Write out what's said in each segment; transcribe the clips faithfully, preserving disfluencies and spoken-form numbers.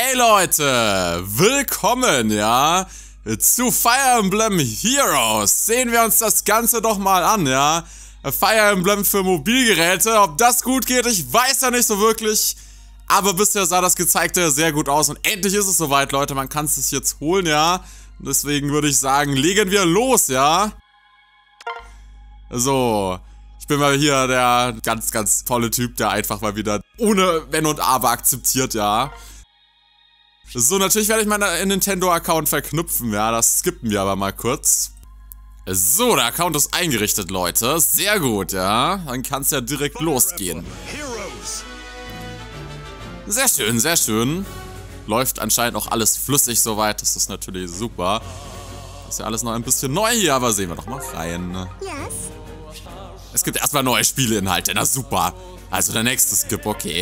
Hey Leute, willkommen, ja, zu Fire Emblem Heroes. Sehen wir uns das Ganze doch mal an, ja. Fire Emblem für Mobilgeräte, ob das gut geht, ich weiß ja nicht so wirklich. Aber bisher sah das Gezeigte sehr gut aus und endlich ist es soweit, Leute, man kann es sich jetzt holen, ja. Deswegen würde ich sagen, legen wir los, ja. So, ich bin mal hier der ganz, ganz tolle Typ, der einfach mal wieder ohne Wenn und Aber akzeptiert, ja. So, natürlich werde ich meinen Nintendo-Account verknüpfen, ja, das skippen wir aber mal kurz. So, der Account ist eingerichtet, Leute, sehr gut, ja, dann kann es ja direkt losgehen. Sehr schön, sehr schön. Läuft anscheinend auch alles flüssig soweit, das ist natürlich super. Ist ja alles noch ein bisschen neu hier, aber sehen wir doch mal rein. Es gibt erstmal neue Spieleinhalte, na super. Also der nächste Skip, okay.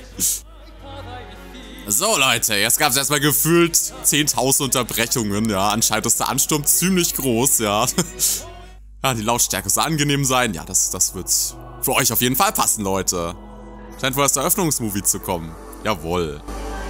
So Leute, jetzt gab es erstmal gefühlt zehntausend Unterbrechungen, ja. Anscheinend ist der Ansturm ziemlich groß, ja. Ja, die Lautstärke soll angenehm sein. Ja, das, das wird für euch auf jeden Fall passen, Leute. Scheint wohl das Eröffnungsmovie zu kommen. Jawohl.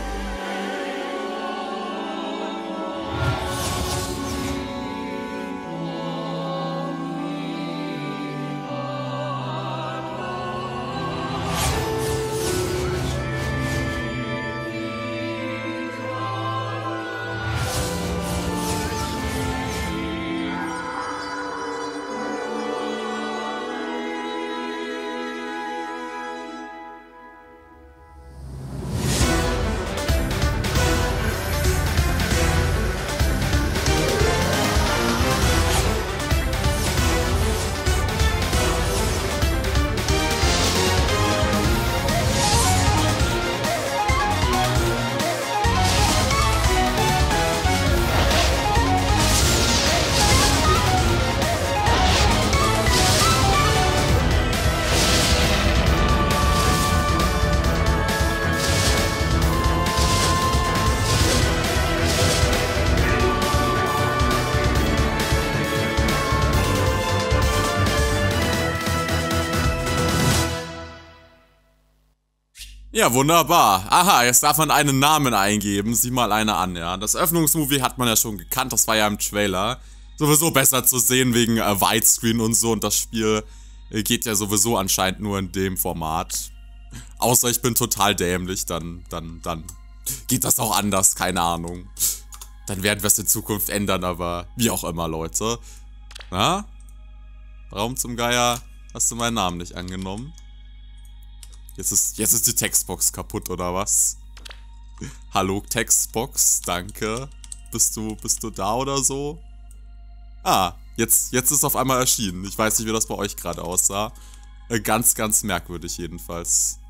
Ja, wunderbar. Aha, jetzt darf man einen Namen eingeben. Sieh mal eine an, ja. Das Öffnungsmovie hat man ja schon gekannt, das war ja im Trailer. Sowieso besser zu sehen wegen äh, Widescreen und so. Und das Spiel äh, geht ja sowieso anscheinend nur in dem Format. Außer ich bin total dämlich, dann, dann, dann geht das auch anders, keine Ahnung. Dann werden wir es in Zukunft ändern, aber wie auch immer, Leute. Na? Warum zum Geier hast du meinen Namen nicht angenommen? Jetzt ist, jetzt ist die Textbox kaputt, oder was? Hallo, Textbox, danke. Bist du, bist du da oder so? Ah, jetzt, jetzt ist auf einmal erschienen. Ich weiß nicht, wie das bei euch gerade aussah. Äh, ganz, ganz merkwürdig jedenfalls.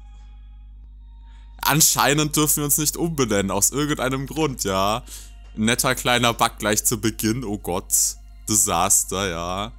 Anscheinend dürfen wir uns nicht umbenennen, aus irgendeinem Grund, ja. Netter kleiner Bug gleich zu Beginn, oh Gott. Desaster, ja.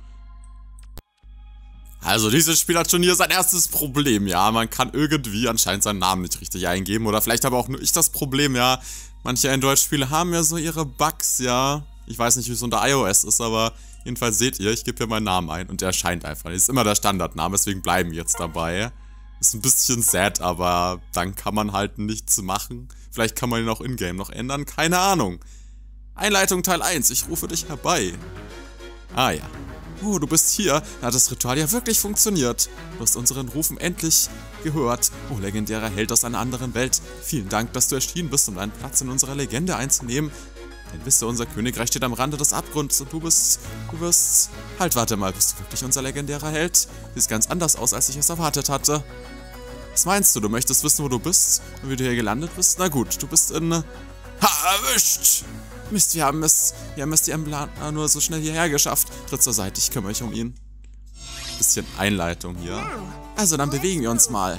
Also dieses Spiel hat schon hier sein erstes Problem, ja. Man kann irgendwie anscheinend seinen Namen nicht richtig eingeben. Oder vielleicht aber auch nur ich das Problem, ja. Manche Android-Spiele haben ja so ihre Bugs, ja. Ich weiß nicht, wie es unter iOS ist, aber jedenfalls seht ihr, ich gebe hier meinen Namen ein und der erscheint einfach. Das ist immer der Standardname, deswegen bleiben wir jetzt dabei. Ist ein bisschen sad, aber dann kann man halt nichts machen. Vielleicht kann man ihn auch in-game noch ändern, keine Ahnung. Einleitung Teil eins, ich rufe dich herbei. Ah ja. Oh, du bist hier. Da hat das Ritual ja wirklich funktioniert. Du hast unseren Rufen endlich gehört. Oh, legendärer Held aus einer anderen Welt. Vielen Dank, dass du erschienen bist, um deinen Platz in unserer Legende einzunehmen. Denn wisse, unser Königreich steht am Rande des Abgrunds und du bist... Du bist... Halt, warte mal, bist du wirklich unser legendärer Held? Siehst ganz anders aus, als ich es erwartet hatte. Was meinst du? Du möchtest wissen, wo du bist und wie du hier gelandet bist? Na gut, du bist in... Ha, erwischt! Mist, wir haben es, wir haben es die Emblaner nur so schnell hierher geschafft. Tritt zur Seite, ich kümmere mich um ihn. Bisschen Einleitung hier. Also, dann bewegen wir uns mal.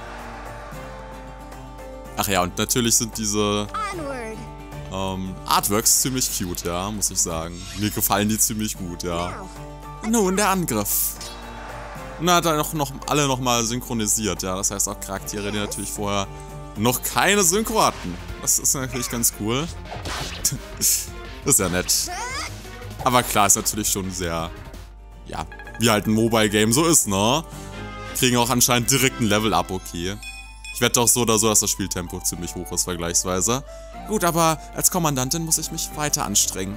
Ach ja, und natürlich sind diese ähm, Artworks ziemlich cute, ja, muss ich sagen. Mir gefallen die ziemlich gut, ja. Nun, der Angriff. Na, hat er noch, noch alle nochmal synchronisiert, ja. Das heißt auch Charaktere, die natürlich vorher noch keine Synchro hatten. Das ist natürlich ganz cool. Das ist ja nett. Aber klar, ist natürlich schon sehr, ja, wie halt ein Mobile-Game so ist, ne? Kriegen auch anscheinend direkt ein Level-Up, okay. Ich Ich wette auch so oder so, dass das Spieltempo ziemlich hoch ist, vergleichsweise. Gut, aber als Kommandantin muss ich mich weiter anstrengen.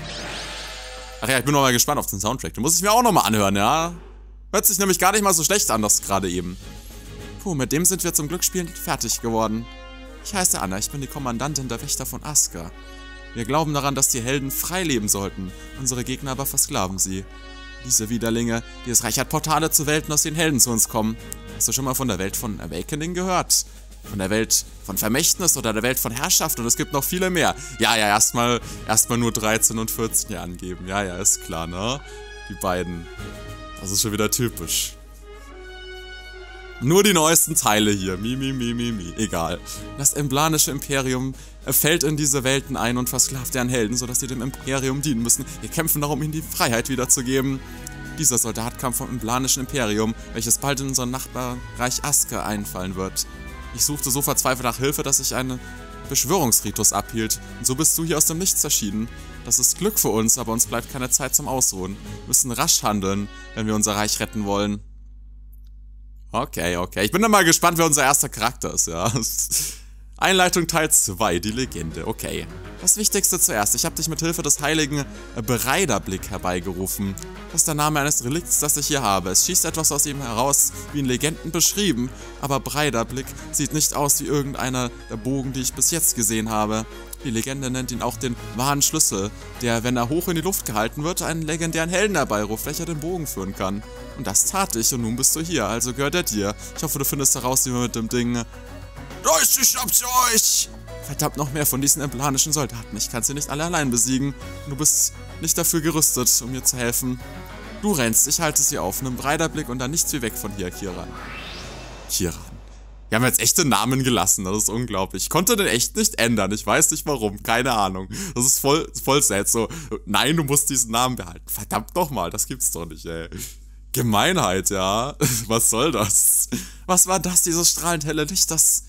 Ach ja, ich bin noch mal gespannt auf den Soundtrack. Den muss ich mir auch noch mal anhören, ja? Hört sich nämlich gar nicht mal so schlecht an, das gerade eben. Puh, mit dem sind wir zum Glück spielend fertig geworden. Ich heiße Anna, ich bin die Kommandantin der Wächter von Asker. Wir glauben daran, dass die Helden frei leben sollten, unsere Gegner aber versklaven sie. Diese Widerlinge, dieses Reich hat Portale zu Welten, aus denen Helden zu uns kommen. Hast du schon mal von der Welt von Awakening gehört? Von der Welt von Vermächtnis oder der Welt von Herrschaft und es gibt noch viele mehr. Ja, ja, erstmal erstmal nur dreizehn und vierzehn hier angeben. Ja, ja, ist klar, ne? Die beiden. Das ist schon wieder typisch. Nur die neuesten Teile hier. Mi, mi, mi, mi, mi. Egal. Das emplanische Imperium fällt in diese Welten ein und versklavt deren Helden, sodass sie dem Imperium dienen müssen. Wir kämpfen darum, ihnen die Freiheit wiederzugeben. Dieser Soldat kam vom emplanischen Imperium, welches bald in unser Nachbarreich Asker einfallen wird. Ich suchte so verzweifelt nach Hilfe, dass ich einen Beschwörungsritus abhielt. Und so bist du hier aus dem Nichts erschienen. Das ist Glück für uns, aber uns bleibt keine Zeit zum Ausruhen. Wir müssen rasch handeln, wenn wir unser Reich retten wollen. Okay, okay. Ich bin dann mal gespannt, wer unser erster Charakter ist, ja. Einleitung Teil zwei, die Legende. Okay. Das Wichtigste zuerst. Ich habe dich mit Hilfe des heiligen Breiderblick herbeigerufen. Das ist der Name eines Relikts, das ich hier habe. Es schießt etwas aus ihm heraus, wie in Legenden beschrieben. Aber Breiderblick sieht nicht aus wie irgendeiner der Bogen, die ich bis jetzt gesehen habe. Die Legende nennt ihn auch den wahren Schlüssel, der, wenn er hoch in die Luft gehalten wird, einen legendären Helden herbeiruft, welcher den Bogen führen kann. Und das tat ich und nun bist du hier, also gehört er dir. Ich hoffe, du findest heraus, wie wir mit dem Ding... Leute, schnappt euch! Verdammt, noch mehr von diesen emplanischen Soldaten. Ich kann sie nicht alle allein besiegen. Du bist nicht dafür gerüstet, um mir zu helfen. Du rennst, ich halte sie auf. Nimm Breiderblick und dann nichts wie weg von hier, Kiran. Kiran. Wir haben jetzt echte Namen gelassen, das ist unglaublich. Ich konnte den echt nicht ändern, ich weiß nicht warum, keine Ahnung. Das ist voll, voll sad, so, nein, du musst diesen Namen behalten. Verdammt nochmal, das gibt's doch nicht, ey. Gemeinheit, ja. Was soll das? Was war das, dieses strahlend helle Licht, das...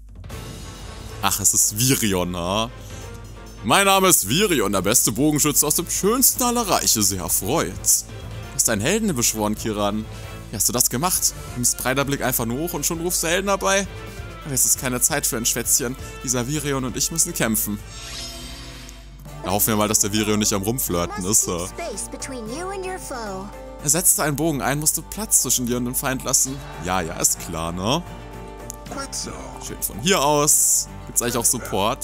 Ach, es ist Virion, ha? Mein Name ist Virion, der beste Bogenschütze aus dem schönsten aller Reiche, sehr erfreut. Du hast einen Helden beschworen, Kiran. Wie hast du das gemacht? Du nimmst Breiderblick einfach nur hoch und schon rufst du Helden dabei? Aber es ist keine Zeit für ein Schwätzchen. Dieser Virion und ich müssen kämpfen. Da hoffen wir mal, dass der Virion nicht am Rumflirten ist. Ja. Er setzt einen Bogen ein, musst du Platz zwischen dir und dem Feind lassen. Ja, ja, ist klar, ne? Schön von hier aus. Gibt's eigentlich auch Support?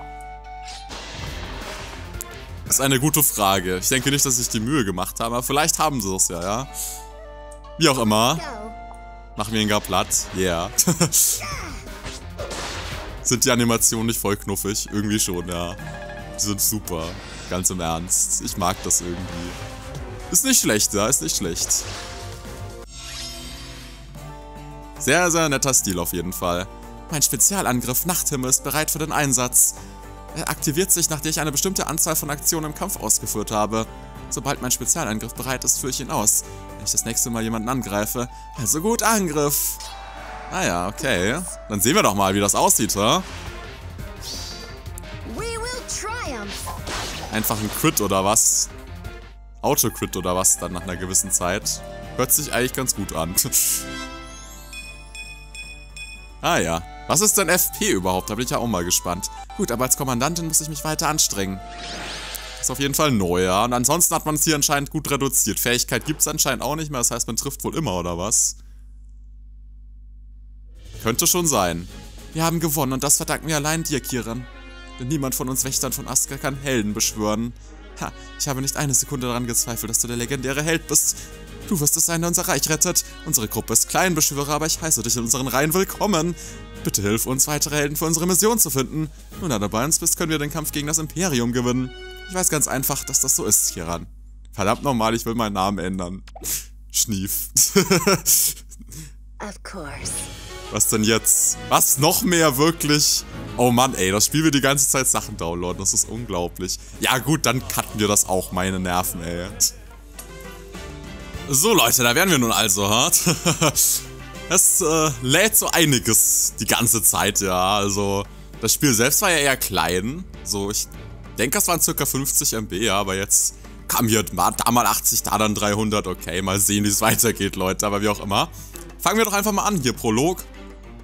Das ist eine gute Frage. Ich denke nicht, dass ich die Mühe gemacht habe, aber vielleicht haben sie es ja, ja? Wie auch immer. Machen wir ihn gar platt. Yeah. Sind die Animationen nicht voll knuffig? Irgendwie schon, ja. Die sind super. Ganz im Ernst. Ich mag das irgendwie. Ist nicht schlecht, ja. Ist nicht schlecht. Sehr, sehr netter Stil auf jeden Fall. Mein Spezialangriff Nachthimmel ist bereit für den Einsatz. Er aktiviert sich, nachdem ich eine bestimmte Anzahl von Aktionen im Kampf ausgeführt habe. Sobald mein Spezialangriff bereit ist, führe ich ihn aus, wenn ich das nächste Mal jemanden angreife. Also gut, Angriff! Ah ja, okay. Dann sehen wir doch mal, wie das aussieht, ha? Einfach ein Crit oder was? Auto-Crit oder was dann nach einer gewissen Zeit. Hört sich eigentlich ganz gut an. Ah ja. Was ist denn F P überhaupt? Da bin ich ja auch mal gespannt. Gut, aber als Kommandantin muss ich mich weiter anstrengen. Ist auf jeden Fall neu, ja. Und ansonsten hat man es hier anscheinend gut reduziert. Fähigkeit gibt es anscheinend auch nicht mehr. Das heißt, man trifft wohl immer, oder was? Könnte schon sein. Wir haben gewonnen und das verdanken wir allein dir, Kiran. Denn niemand von uns Wächtern von Asker kann Helden beschwören. Ha, ich habe nicht eine Sekunde daran gezweifelt, dass du der legendäre Held bist. Du wirst es sein, der unser Reich rettet. Unsere Gruppe ist klein, Beschwörer, aber ich heiße dich in unseren Reihen willkommen. Bitte hilf uns, weitere Helden für unsere Mission zu finden. Nun, da du bei uns bist, können wir den Kampf gegen das Imperium gewinnen. Ich weiß ganz einfach, dass das so ist, Kiran. Verdammt nochmal, ich will meinen Namen ändern. Schnief. Of course. Was denn jetzt? Was? Noch mehr, wirklich? Oh Mann, ey, das Spiel will die ganze Zeit Sachen downloaden. Das ist unglaublich. Ja gut, dann cutten wir das auch, meine Nerven, ey. So, Leute, da wären wir nun also, hart. Es äh, lädt so einiges die ganze Zeit, ja. Also, das Spiel selbst war ja eher klein. So, ich denke, das waren ca. fünfzig Megabyte, ja, aber jetzt kam hier da mal achtzig, da dann dreihundert. Okay, mal sehen, wie es weitergeht, Leute, aber wie auch immer. Fangen wir doch einfach mal an, hier Prolog.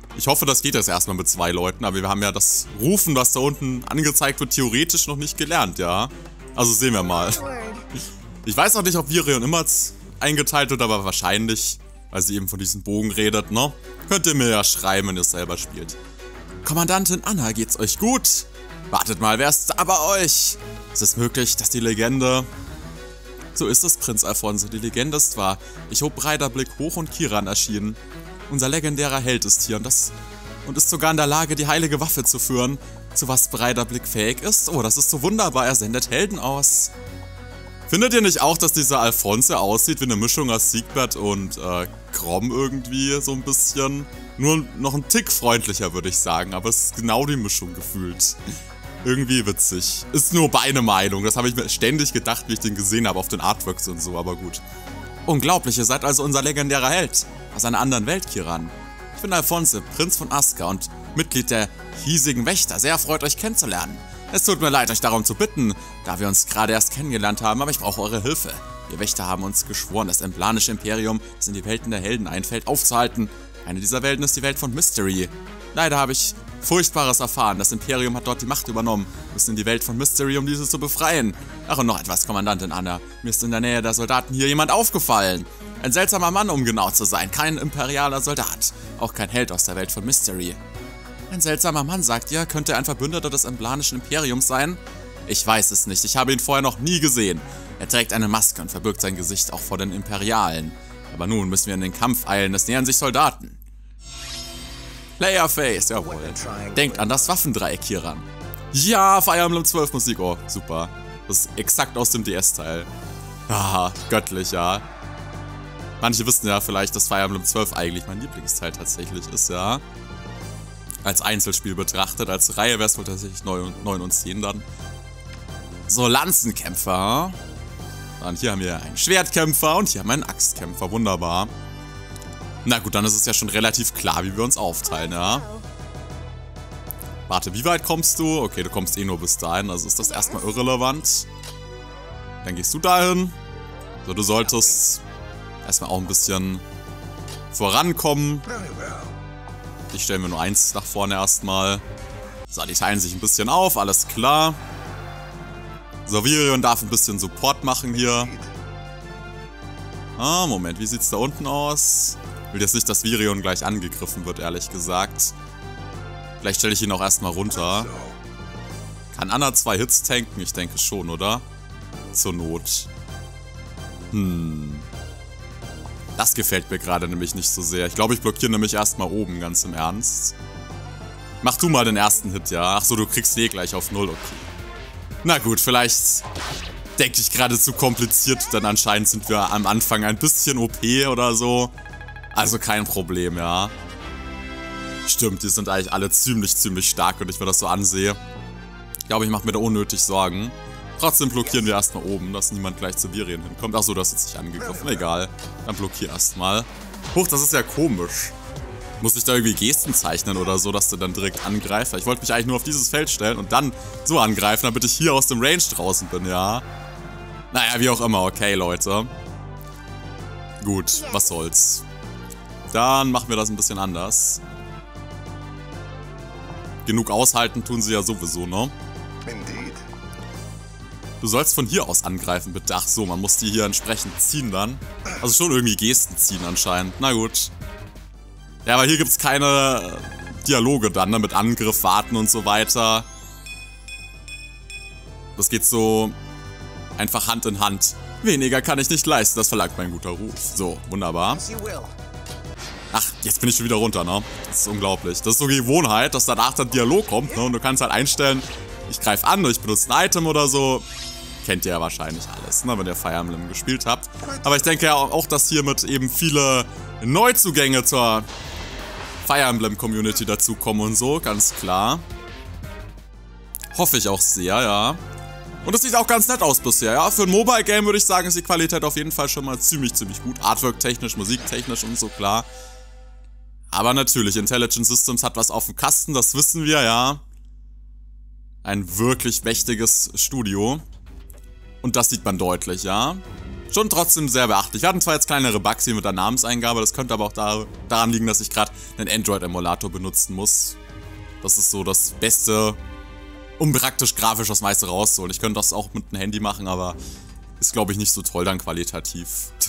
Ich hoffe, das geht jetzt erstmal mit zwei Leuten, aber wir haben ja das Rufen, was da unten angezeigt wird, theoretisch noch nicht gelernt, ja. Also sehen wir mal. Ich weiß auch nicht, ob Virion immer eingeteilt wird, aber wahrscheinlich, weil sie eben von diesem Bogen redet, ne? Könnt ihr mir ja schreiben, wenn ihr es selber spielt. Kommandantin Anna, geht's euch gut? Wartet mal, wer ist da bei euch? Ist es möglich, dass die Legende... So ist es, Prinz Alfonso, die Legende ist wahr. Ich hob Breiterblick hoch und Kiran erschienen. Unser legendärer Held ist hier und das und ist sogar in der Lage, die heilige Waffe zu führen, zu was Breiterblick fähig ist. Oh, das ist so wunderbar, er sendet Helden aus. Findet ihr nicht auch, dass dieser Alfonso aussieht wie eine Mischung aus Siegbert und äh, Grom irgendwie so ein bisschen? Nur noch ein Tick freundlicher, würde ich sagen, aber es ist genau die Mischung gefühlt. Irgendwie witzig. Ist nur meine Meinung, das habe ich mir ständig gedacht, wie ich den gesehen habe auf den Artworks und so, aber gut. Unglaublich, ihr seid also unser legendärer Held aus einer anderen Welt, Kiran. Ich bin Alfonso, Prinz von Aska und Mitglied der hiesigen Wächter. Sehr erfreut, euch kennenzulernen. Es tut mir leid, euch darum zu bitten, da wir uns gerade erst kennengelernt haben, aber ich brauche eure Hilfe. Wir Wächter haben uns geschworen, das emplanische Imperium, das in die Welten der Helden einfällt, aufzuhalten. Eine dieser Welten ist die Welt von Mystery. Leider habe ich Furchtbares erfahren. Das Imperium hat dort die Macht übernommen. Wir müssen in die Welt von Mystery, um diese zu befreien. Ach, und noch etwas, Kommandantin Anna. Mir ist in der Nähe der Soldaten hier jemand aufgefallen. Ein seltsamer Mann, um genau zu sein. Kein imperialer Soldat. Auch kein Held aus der Welt von Mystery. Ein seltsamer Mann, sagt ihr? Könnte er ein Verbündeter des emblanischen Imperiums sein? Ich weiß es nicht. Ich habe ihn vorher noch nie gesehen. Er trägt eine Maske und verbirgt sein Gesicht auch vor den Imperialen. Aber nun müssen wir in den Kampf eilen. Es nähern sich Soldaten. Playerface, jawohl. Denkt an das Waffendreieck hier ran. Ja, Fire Emblem zwölf Musik. Oh, super. Das ist exakt aus dem D S-Teil. Ah, göttlich, ja. Manche wissen ja vielleicht, dass Fire Emblem zwölf eigentlich mein Lieblingsteil tatsächlich ist, ja. Als Einzelspiel betrachtet. Als Reihe wäre es wohl tatsächlich neun und zehn dann. So, Lanzenkämpfer. Dann hier haben wir einen Schwertkämpfer und hier haben wir einen Axtkämpfer. Wunderbar. Na gut, dann ist es ja schon relativ klar, wie wir uns aufteilen, ja. Warte, wie weit kommst du? Okay, du kommst eh nur bis dahin, also ist das erstmal irrelevant. Dann gehst du dahin. So, du solltest erstmal auch ein bisschen vorankommen. Ich stelle mir nur eins nach vorne erstmal. So, die teilen sich ein bisschen auf, alles klar. So, Virion darf ein bisschen Support machen hier. Ah, Moment, wie sieht's da unten aus? Ich will jetzt nicht, dass Virion gleich angegriffen wird, ehrlich gesagt. Vielleicht stelle ich ihn auch erstmal runter. Kann Anna zwei Hits tanken? Ich denke schon, oder? Zur Not. Hm. Das gefällt mir gerade nämlich nicht so sehr. Ich glaube, ich blockiere nämlich erstmal oben, ganz im Ernst. Mach du mal den ersten Hit, ja? Achso, du kriegst eh gleich auf null, okay. Na gut, vielleicht denke ich gerade zu kompliziert, denn anscheinend sind wir am Anfang ein bisschen O P oder so. Also kein Problem, ja. Stimmt, die sind eigentlich alle ziemlich, ziemlich stark, wenn ich mir das so ansehe. Ich glaube, ich mache mir da unnötig Sorgen. Trotzdem blockieren wir erstmal oben, dass niemand gleich zu Virion hinkommt. Achso, du hast jetzt nicht angegriffen. Egal. Dann blockier erstmal. Huch, das ist ja komisch. Muss ich da irgendwie Gesten zeichnen oder so, dass du dann direkt angreifst? Ich wollte mich eigentlich nur auf dieses Feld stellen und dann so angreifen, damit ich hier aus dem Range draußen bin, ja. Naja, wie auch immer. Okay, Leute. Gut, was soll's. Dann machen wir das ein bisschen anders. Genug aushalten tun sie ja sowieso, ne? Du sollst von hier aus angreifen, bitte. Ach so, man muss die hier entsprechend ziehen dann. Also schon irgendwie Gesten ziehen anscheinend. Na gut. Ja, aber hier gibt es keine Dialoge dann, ne? Mit Angriff, Warten und so weiter. Das geht so einfach Hand in Hand. Weniger kann ich nicht leisten, das verlangt mein guter Ruf. So, wunderbar. Ach, jetzt bin ich schon wieder runter, ne? Das ist unglaublich. Das ist so Gewohnheit, dass danach dann Dialog kommt, ne? Und du kannst halt einstellen, ich greife an, ich benutze ein Item oder so. Kennt ihr ja wahrscheinlich alles, ne? Wenn ihr Fire Emblem gespielt habt. Aber ich denke ja auch, dass hiermit eben viele Neuzugänge zur Fire Emblem Community dazukommen und so, ganz klar. Hoffe ich auch sehr, ja. Und es sieht auch ganz nett aus bisher, ja. Für ein Mobile Game würde ich sagen, ist die Qualität auf jeden Fall schon mal ziemlich, ziemlich gut. Artwork-technisch, musiktechnisch und so, klar. Aber natürlich, Intelligent Systems hat was auf dem Kasten, das wissen wir, ja. Ein wirklich mächtiges Studio. Und das sieht man deutlich, ja. schon trotzdem sehr beachtlich. Wir hatten zwar jetzt kleinere Bugs hier mit der Namenseingabe, das könnte aber auch da, daran liegen, dass ich gerade einen Android-Emulator benutzen muss. Das ist so das Beste, um praktisch grafisch das meiste rauszuholen. Ich könnte das auch mit einem Handy machen, aber ist, glaube ich, nicht so toll dann qualitativ.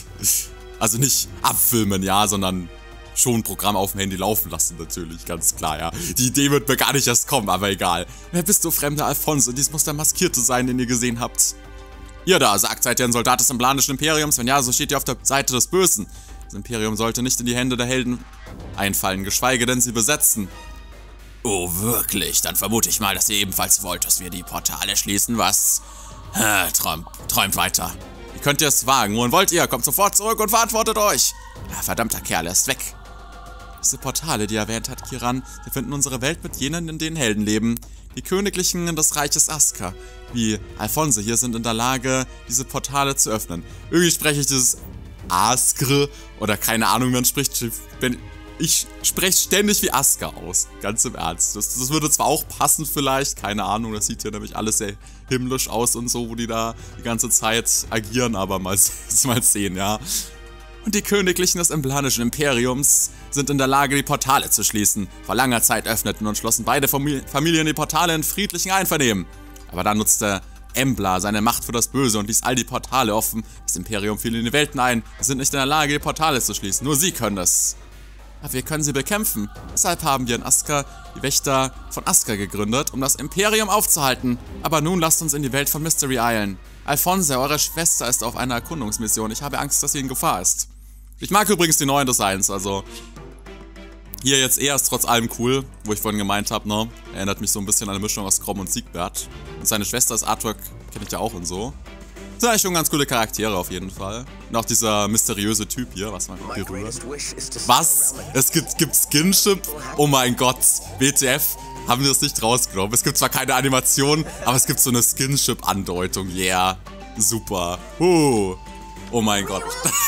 Also nicht abfilmen, ja, sondern schon ein Programm auf dem Handy laufen lassen, natürlich, ganz klar, ja. Die Idee wird mir gar nicht erst kommen, aber egal. Wer bist du, fremder Alphonse? Dies muss der Maskierte sein, den ihr gesehen habt. Ihr da, sagt, seid ihr ein Soldat des emblanischen Imperiums? Wenn ja, so steht ihr auf der Seite des Bösen. Das Imperium sollte nicht in die Hände der Helden einfallen, geschweige denn sie besetzen. Oh, wirklich? Dann vermute ich mal, dass ihr ebenfalls wollt, dass wir die Portale schließen, was? Äh, träumt, träumt weiter. Wie könnt ihr es wagen? Wohin wollt ihr? Kommt sofort zurück und verantwortet euch! Ja, verdammter Kerl, er ist weg. Diese Portale, die erwähnt hat Kiran, die finden unsere Welt mit jenen, in denen Helden leben. Die Königlichen des Reiches Asker, wie Alphonse hier, sind in der Lage, diese Portale zu öffnen. Irgendwie spreche ich dieses Askre oder keine Ahnung, man spricht... Wenn, ich spreche ständig wie Asker aus, ganz im Ernst. Das, das würde zwar auch passen vielleicht, keine Ahnung, das sieht ja nämlich alles sehr himmlisch aus und so, wo die da die ganze Zeit agieren, aber mal, mal sehen, ja. Und die Königlichen des emblanischen Imperiums sind in der Lage, die Portale zu schließen. Vor langer Zeit öffneten und schlossen beide Familien die Portale in friedlichen Einvernehmen. Aber dann nutzte Embla seine Macht für das Böse und ließ all die Portale offen. Das Imperium fiel in die Welten ein. Sie sind nicht in der Lage, die Portale zu schließen. Nur sie können es. Aber wir können sie bekämpfen. Deshalb haben wir in Asker die Wächter von Asker gegründet, um das Imperium aufzuhalten. Aber nun lasst uns in die Welt von Mystery eilen. Alphonse, eure Schwester, ist auf einer Erkundungsmission. Ich habe Angst, dass sie in Gefahr ist. Ich mag übrigens die neuen Designs, also hier jetzt eher ist trotz allem cool, wo ich vorhin gemeint habe, ne? Erinnert mich so ein bisschen an eine Mischung aus Grom und Siegbert. Und seine Schwester, das Artwork, kenne ich ja auch und so. Sind eigentlich schon ganz coole Charaktere auf jeden Fall. Und auch dieser mysteriöse Typ hier, was man berührt. Was? Es gibt, gibt Skinship? Oh mein Gott, W T F, haben wir das nicht rausgenommen. Es gibt zwar keine Animation, aber es gibt so eine Skinship-Andeutung. Yeah, super. Uh. Oh mein Gott.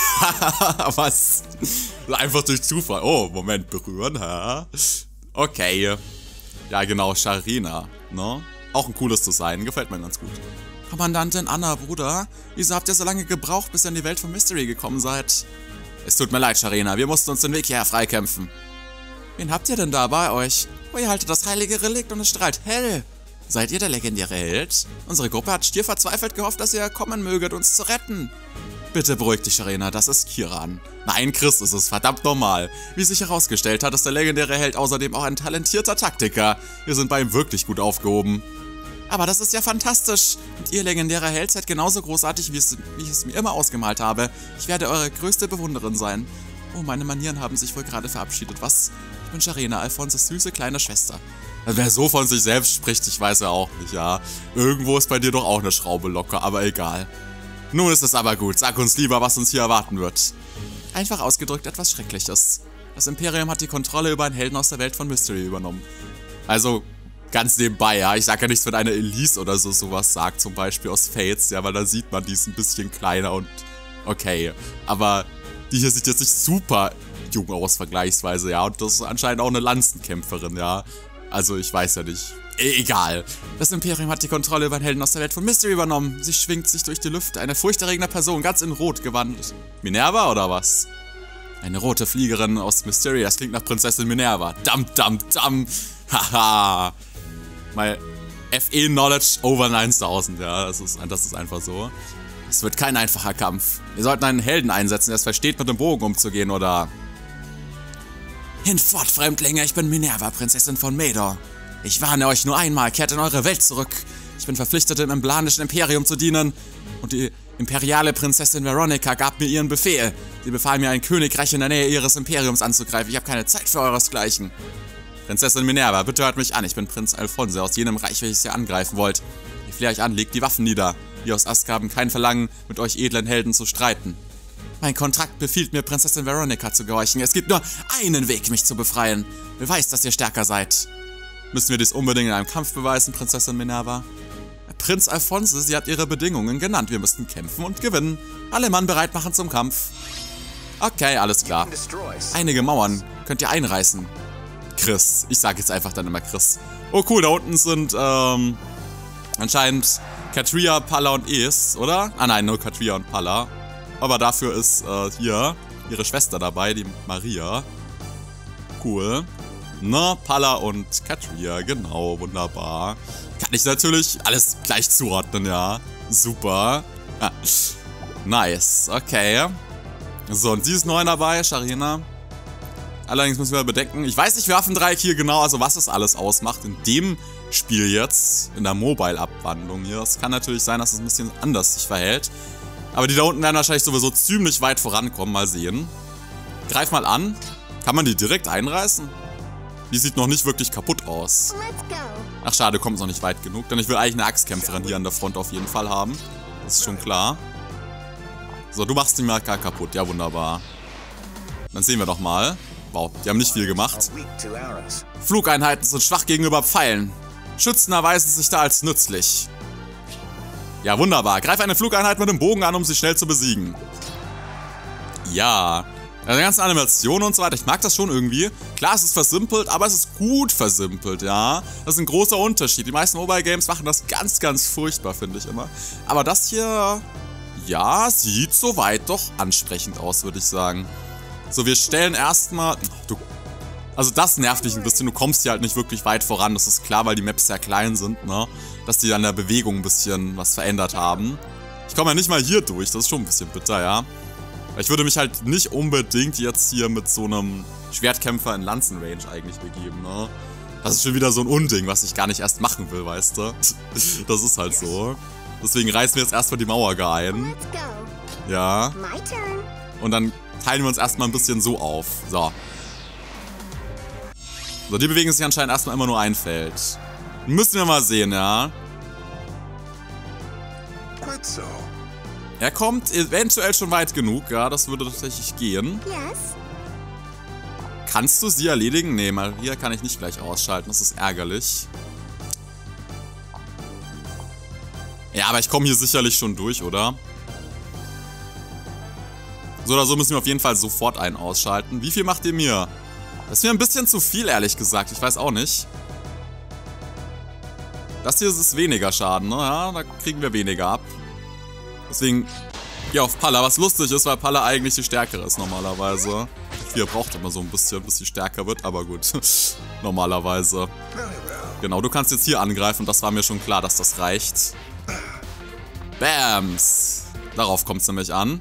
Was? Einfach durch Zufall. Oh, Moment, berühren, hä? Okay. Ja, genau, Sharena, ne? Auch ein cooles Design, gefällt mir ganz gut. Kommandantin Anna, Bruder, wieso habt ihr so lange gebraucht, bis ihr in die Welt von Mystery gekommen seid? Es tut mir leid, Sharena, wir mussten uns den Weg hierher freikämpfen. Wen habt ihr denn da bei euch? Oh, ihr haltet das heilige Relikt und es strahlt hell. Seid ihr der legendäre Held? Unsere Gruppe hat stier verzweifelt gehofft, dass ihr kommen möget, uns zu retten. Bitte beruhig dich, Sharena, das ist Kiran. Nein, Chris ist es, verdammt normal. Wie sich herausgestellt hat, ist der legendäre Held außerdem auch ein talentierter Taktiker. Wir sind bei ihm wirklich gut aufgehoben. Aber das ist ja fantastisch. Und ihr legendärer Held seid genauso großartig, wie, es, wie ich es mir immer ausgemalt habe. Ich werde eure größte Bewunderin sein. Oh, meine Manieren haben sich wohl gerade verabschiedet. Was? Ich bin Sharena, Alphonses süße kleine Schwester. Wer so von sich selbst spricht, ich weiß ja auch nicht, ja. Irgendwo ist bei dir doch auch eine Schraube locker, aber egal. Nun ist es aber gut. Sag uns lieber, was uns hier erwarten wird. Einfach ausgedrückt etwas Schreckliches. Das Imperium hat die Kontrolle über einen Helden aus der Welt von Mystery übernommen. Also, ganz nebenbei, ja. Ich sag ja nichts, wenn eine Elise oder so sowas sagt, zum Beispiel aus Fates, ja, weil da sieht man, die ist ein bisschen kleiner und okay. Aber die hier sieht jetzt nicht super jung aus, vergleichsweise, ja. Und das ist anscheinend auch eine Lanzenkämpferin, ja. Also, ich weiß ja nicht. E egal. Das Imperium hat die Kontrolle über einen Helden aus der Welt von Mystery übernommen. Sie schwingt sich durch die Lüfte. Eine furchterregende Person, ganz in Rot gewandelt. Minerva oder was? Eine rote Fliegerin aus Mystery. Das klingt nach Prinzessin Minerva. Dam, dam, dam. Haha. Mal F E-Knowledge over neuntausend. Ja, das ist, das ist einfach so. Es wird kein einfacher Kampf. Wir sollten einen Helden einsetzen, der es versteht, mit dem Bogen umzugehen, oder... Hinfort, Fremdlinge, ich bin Minerva, Prinzessin von Medor. Ich warne euch nur einmal, kehrt in eure Welt zurück. Ich bin verpflichtet, im emblanischen Imperium zu dienen. Und die imperiale Prinzessin Veronica gab mir ihren Befehl. Sie befahl mir, ein Königreich in der Nähe ihres Imperiums anzugreifen. Ich habe keine Zeit für euresgleichen. Prinzessin Minerva, bitte hört mich an. Ich bin Prinz Alphonse aus jenem Reich, welches ihr angreifen wollt. Ich flehe euch an, legt die Waffen nieder. Wir aus Asker haben kein Verlangen, mit euch edlen Helden zu streiten. Mein Kontrakt befiehlt mir, Prinzessin Veronica zu gehorchen. Es gibt nur einen Weg, mich zu befreien. Beweist, dass ihr stärker seid. Müssen wir dies unbedingt in einem Kampf beweisen, Prinzessin Minerva? Prinz Alphonse, sie hat ihre Bedingungen genannt. Wir müssten kämpfen und gewinnen. Alle Mann bereit machen zum Kampf. Okay, alles klar. Einige Mauern könnt ihr einreißen. Chris. Ich sage jetzt einfach dann immer Chris. Oh cool, da unten sind ähm, anscheinend Katria, Palla und Es, oder? Ah nein, nur Katria und Palla. aber dafür ist äh, hier ihre Schwester dabei, die Maria. Cool. Na, Palla und Katria, genau, wunderbar. Kann ich natürlich alles gleich zuordnen, ja. Super. Ah. Nice, okay. So, und sie ist neu dabei, Sharena. Allerdings müssen wir bedenken, ich weiß nicht, Waffendreieck hier genau, also was das alles ausmacht in dem Spiel jetzt, in der Mobile-Abwandlung hier. Es kann natürlich sein, dass es ein bisschen anders sich verhält. Aber die da unten werden wahrscheinlich sowieso ziemlich weit vorankommen, mal sehen. Greif mal an. Kann man die direkt einreißen? Die sieht noch nicht wirklich kaputt aus. Ach schade, kommt noch nicht weit genug, denn ich will eigentlich eine Axtkämpferin hier an der Front auf jeden Fall haben. Das ist schon klar. So, du machst die mal gar kaputt, ja wunderbar. Dann sehen wir doch mal. Wow, die haben nicht viel gemacht. Flugeinheiten sind schwach gegenüber Pfeilen. Schützen erweisen sich da als nützlich. Ja, wunderbar. Greif eine Flugeinheit mit dem Bogen an, um sie schnell zu besiegen. Ja. Die ganzen Animationen und so weiter, ich mag das schon irgendwie. Klar, es ist versimpelt, aber es ist gut versimpelt, ja. Das ist ein großer Unterschied. Die meisten Mobile Games machen das ganz, ganz furchtbar, finde ich immer. Aber das hier, ja, sieht soweit doch ansprechend aus, würde ich sagen. So, wir stellen erstmal... Du, also das nervt dich ein bisschen, du kommst hier halt nicht wirklich weit voran. Das ist klar, weil die Maps sehr klein sind, ne? Dass die an der Bewegung ein bisschen was verändert haben. Ich komme ja nicht mal hier durch, das ist schon ein bisschen bitter, ja. Ich würde mich halt nicht unbedingt jetzt hier mit so einem Schwertkämpfer in Lanzenrange eigentlich begeben, ne? Das ist schon wieder so ein Unding, was ich gar nicht erst machen will, weißt du? Das ist halt so. Deswegen reißen wir jetzt erstmal die Mauer ein. Ja. Und dann teilen wir uns erstmal ein bisschen so auf. So. So, die bewegen sich anscheinend erstmal immer nur ein Feld. Müssen wir mal sehen, ja. Er kommt eventuell schon weit genug, ja, das würde tatsächlich gehen. Kannst du sie erledigen? Nee, Maria kann ich nicht gleich ausschalten, das ist ärgerlich. Ja, aber ich komme hier sicherlich schon durch, oder? So oder so müssen wir auf jeden Fall sofort einen ausschalten. Wie viel macht ihr mir? Das ist mir ein bisschen zu viel, ehrlich gesagt. Ich weiß auch nicht. Das hier ist weniger Schaden, ne? Ja, da kriegen wir weniger ab. Deswegen, ja, auf Palla, was lustig ist, weil Palla eigentlich die stärkere ist normalerweise. Hier braucht immer so ein bisschen, bis sie stärker wird, aber gut. Normalerweise. Genau, du kannst jetzt hier angreifen, das war mir schon klar, dass das reicht. Bams! Darauf kommt es nämlich an.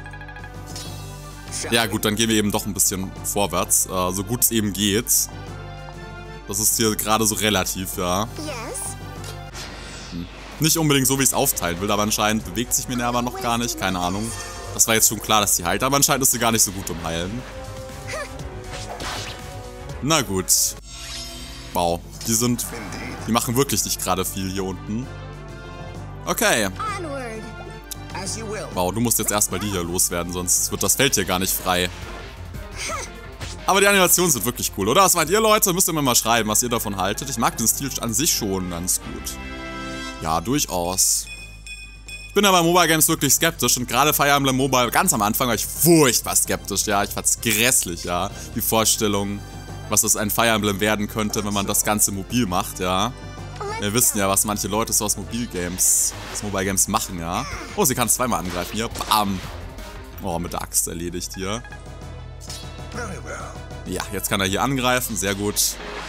Ja gut, dann gehen wir eben doch ein bisschen vorwärts, äh, so gut es eben geht. Das ist hier gerade so relativ, ja. Hm. Nicht unbedingt so, wie ich es aufteilen will, aber anscheinend bewegt sich Minerva noch gar nicht, keine Ahnung. Das war jetzt schon klar, dass sie heilt, aber anscheinend ist sie gar nicht so gut im Heilen. Na gut. Wow, die sind, die machen wirklich nicht gerade viel hier unten. Okay. Wow, du musst jetzt erstmal die hier loswerden, sonst wird das Feld hier gar nicht frei. Aber die Animationen sind wirklich cool, oder? Was meint ihr, Leute? Müsst ihr mir mal schreiben, was ihr davon haltet. Ich mag den Stil an sich schon ganz gut. Ja, durchaus. Ich bin aber bei Mobile Games wirklich skeptisch und gerade Fire Emblem Mobile, ganz am Anfang war ich furchtbar skeptisch, ja. Ich fand's grässlich, ja. Die Vorstellung, was das ein Fire Emblem werden könnte, wenn man das Ganze mobil macht, ja. Wir wissen ja, was manche Leute so aus Mobilgames, aus Mobile Games machen, ja. Oh, sie kann zweimal angreifen hier. Bam. Oh, mit der Axt erledigt hier. Ja, jetzt kann er hier angreifen. Sehr gut.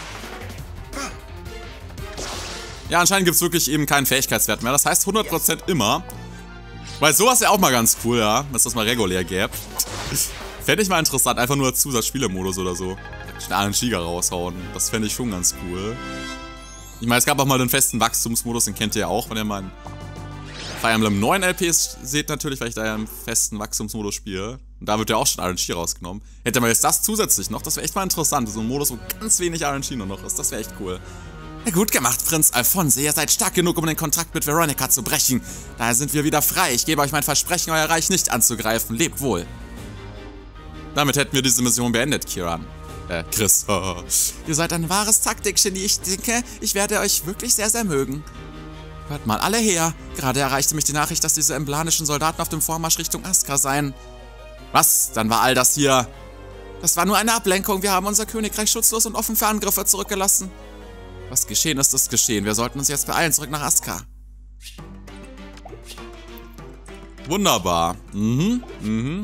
Ja, anscheinend gibt es wirklich eben keinen Fähigkeitswert mehr. Das heißt hundert Prozent immer. Weil sowas wäre auch mal ganz cool, ja. Dass das mal regulär gäbe. Fände ich mal interessant. Einfach nur als Zusatzspielemodus oder so. Schnell einen Schieger raushauen. Das fände ich schon ganz cool. Ich meine, es gab auch mal den festen Wachstumsmodus, den kennt ihr ja auch, wenn ihr mal in Fire Emblem neun L Ps seht natürlich, weil ich da ja im festen Wachstumsmodus spiele. Und da wird ja auch schon R N G rausgenommen. Hätte man jetzt das zusätzlich noch, das wäre echt mal interessant. So ein Modus, wo ganz wenig R N G nur noch ist, das wäre echt cool. Ja, gut gemacht, Prinz Alphonse, ihr seid stark genug, um den Kontrakt mit Veronica zu brechen. Daher sind wir wieder frei. Ich gebe euch mein Versprechen, euer Reich nicht anzugreifen. Lebt wohl. Damit hätten wir diese Mission beendet, Kiran. Äh, Chris. Ihr seid ein wahres Taktik-Genie. Ich denke, ich werde euch wirklich sehr, sehr mögen. Hört mal alle her. Gerade erreichte mich die Nachricht, dass diese emblanischen Soldaten auf dem Vormarsch Richtung Askar seien. Was? Dann war all das hier... Das war nur eine Ablenkung. Wir haben unser Königreich schutzlos und offen für Angriffe zurückgelassen. Was geschehen ist, ist geschehen. Wir sollten uns jetzt beeilen, zurück nach Askar. Wunderbar. Mhm, mhm.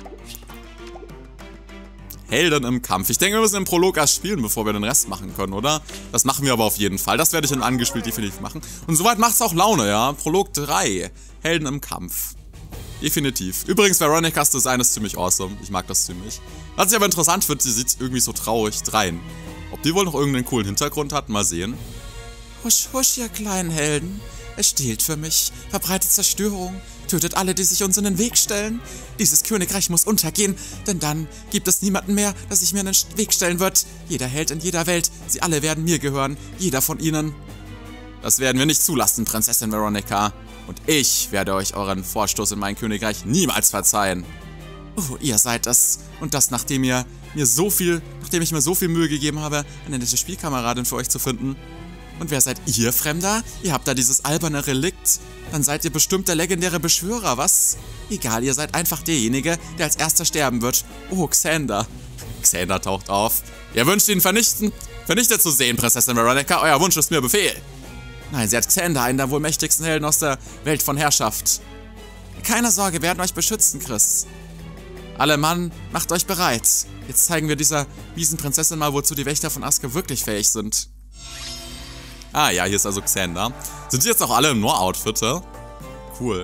Helden im Kampf. Ich denke, wir müssen den Prolog erst spielen, bevor wir den Rest machen können, oder? Das machen wir aber auf jeden Fall. Das werde ich in angespielt definitiv machen. Und soweit macht es auch Laune, ja. Prolog drei. Helden im Kampf. Definitiv. Übrigens, Veronicas Design ist ziemlich awesome. Ich mag das ziemlich. Was ich aber interessant finde, sie sieht irgendwie so traurig drein. Ob die wohl noch irgendeinen coolen Hintergrund hat, mal sehen. Husch, husch, ihr kleinen Helden. Es stehlt für mich, verbreitet Zerstörung, tötet alle, die sich uns in den Weg stellen. Dieses Königreich muss untergehen, denn dann gibt es niemanden mehr, der sich mir in den Weg stellen wird. Jeder Held in jeder Welt, sie alle werden mir gehören, jeder von ihnen. Das werden wir nicht zulassen, Prinzessin Veronica. Und ich werde euch euren Vorstoß in mein Königreich niemals verzeihen. Oh, ihr seid es. Und das, nachdem ihr mir so viel, nachdem ich mir so viel Mühe gegeben habe, eine nette Spielkameradin für euch zu finden. Und wer seid ihr, Fremder? Ihr habt da dieses alberne Relikt. Dann seid ihr bestimmt der legendäre Beschwörer, was? Egal, ihr seid einfach derjenige, der als erster sterben wird. Oh, Xander. Xander taucht auf. Ihr wünscht ihn vernichten, vernichtet zu sehen, Prinzessin Veronica. Euer Wunsch ist mir Befehl. Nein, sie hat Xander, einen der wohl mächtigsten Helden aus der Welt von Herrschaft. Keine Sorge, wir werden euch beschützen, Chris. Alle Mann, macht euch bereit. Jetzt zeigen wir dieser Wiesenprinzessin mal, wozu die Wächter von Aske wirklich fähig sind. Ah ja, hier ist also Xander. Sind die jetzt auch alle im Noir-Outfit? Cool.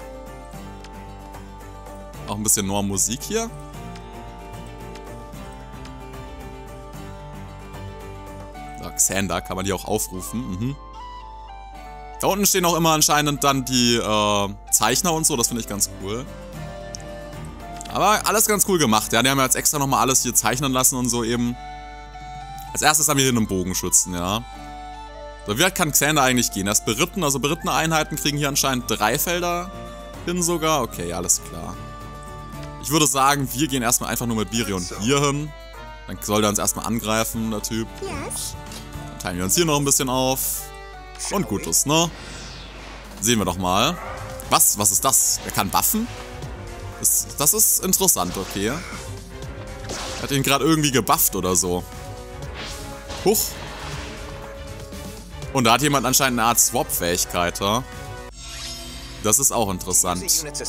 Auch ein bisschen Noir-Musik hier. So, Xander kann man hier auch aufrufen. Mhm. Da unten stehen auch immer anscheinend dann die äh, Zeichner und so. Das finde ich ganz cool. Aber alles ganz cool gemacht. Ja, die haben ja jetzt extra nochmal alles hier zeichnen lassen und so eben. Als erstes haben wir hier einen Bogenschützen, ja. So, wie weit kann Xander eigentlich gehen? Er ist beritten, also berittene Einheiten kriegen hier anscheinend drei Felder hin sogar. Okay, alles klar. Ich würde sagen, wir gehen erstmal einfach nur mit Birion hier hin. Dann soll er uns erstmal angreifen, der Typ. Dann teilen wir uns hier noch ein bisschen auf. Und gut ist, ne? Sehen wir doch mal. Was? Was ist das? Er kann buffen? Das, das ist interessant, okay. Er hat ihn gerade irgendwie gebufft oder so. Huch. Und da hat jemand anscheinend eine Art Swap-Fähigkeit, ja? Das ist auch interessant.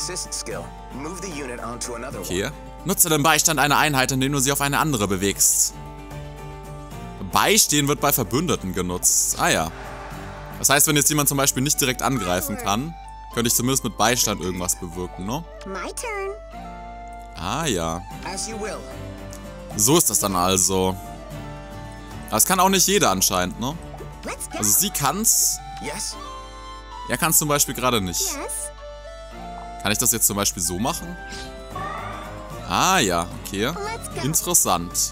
Okay. Nutze den Beistand einer Einheit, indem du sie auf eine andere bewegst. Beistehen wird bei Verbündeten genutzt. Ah ja. Das heißt, wenn jetzt jemand zum Beispiel nicht direkt angreifen kann, könnte ich zumindest mit Beistand irgendwas bewirken, ne? Ah ja. So ist das dann also. Das kann auch nicht jeder anscheinend, ne? Also sie kann's. Er kann es zum Beispiel gerade nicht. Kann ich das jetzt zum Beispiel so machen? Ah ja, okay. Interessant.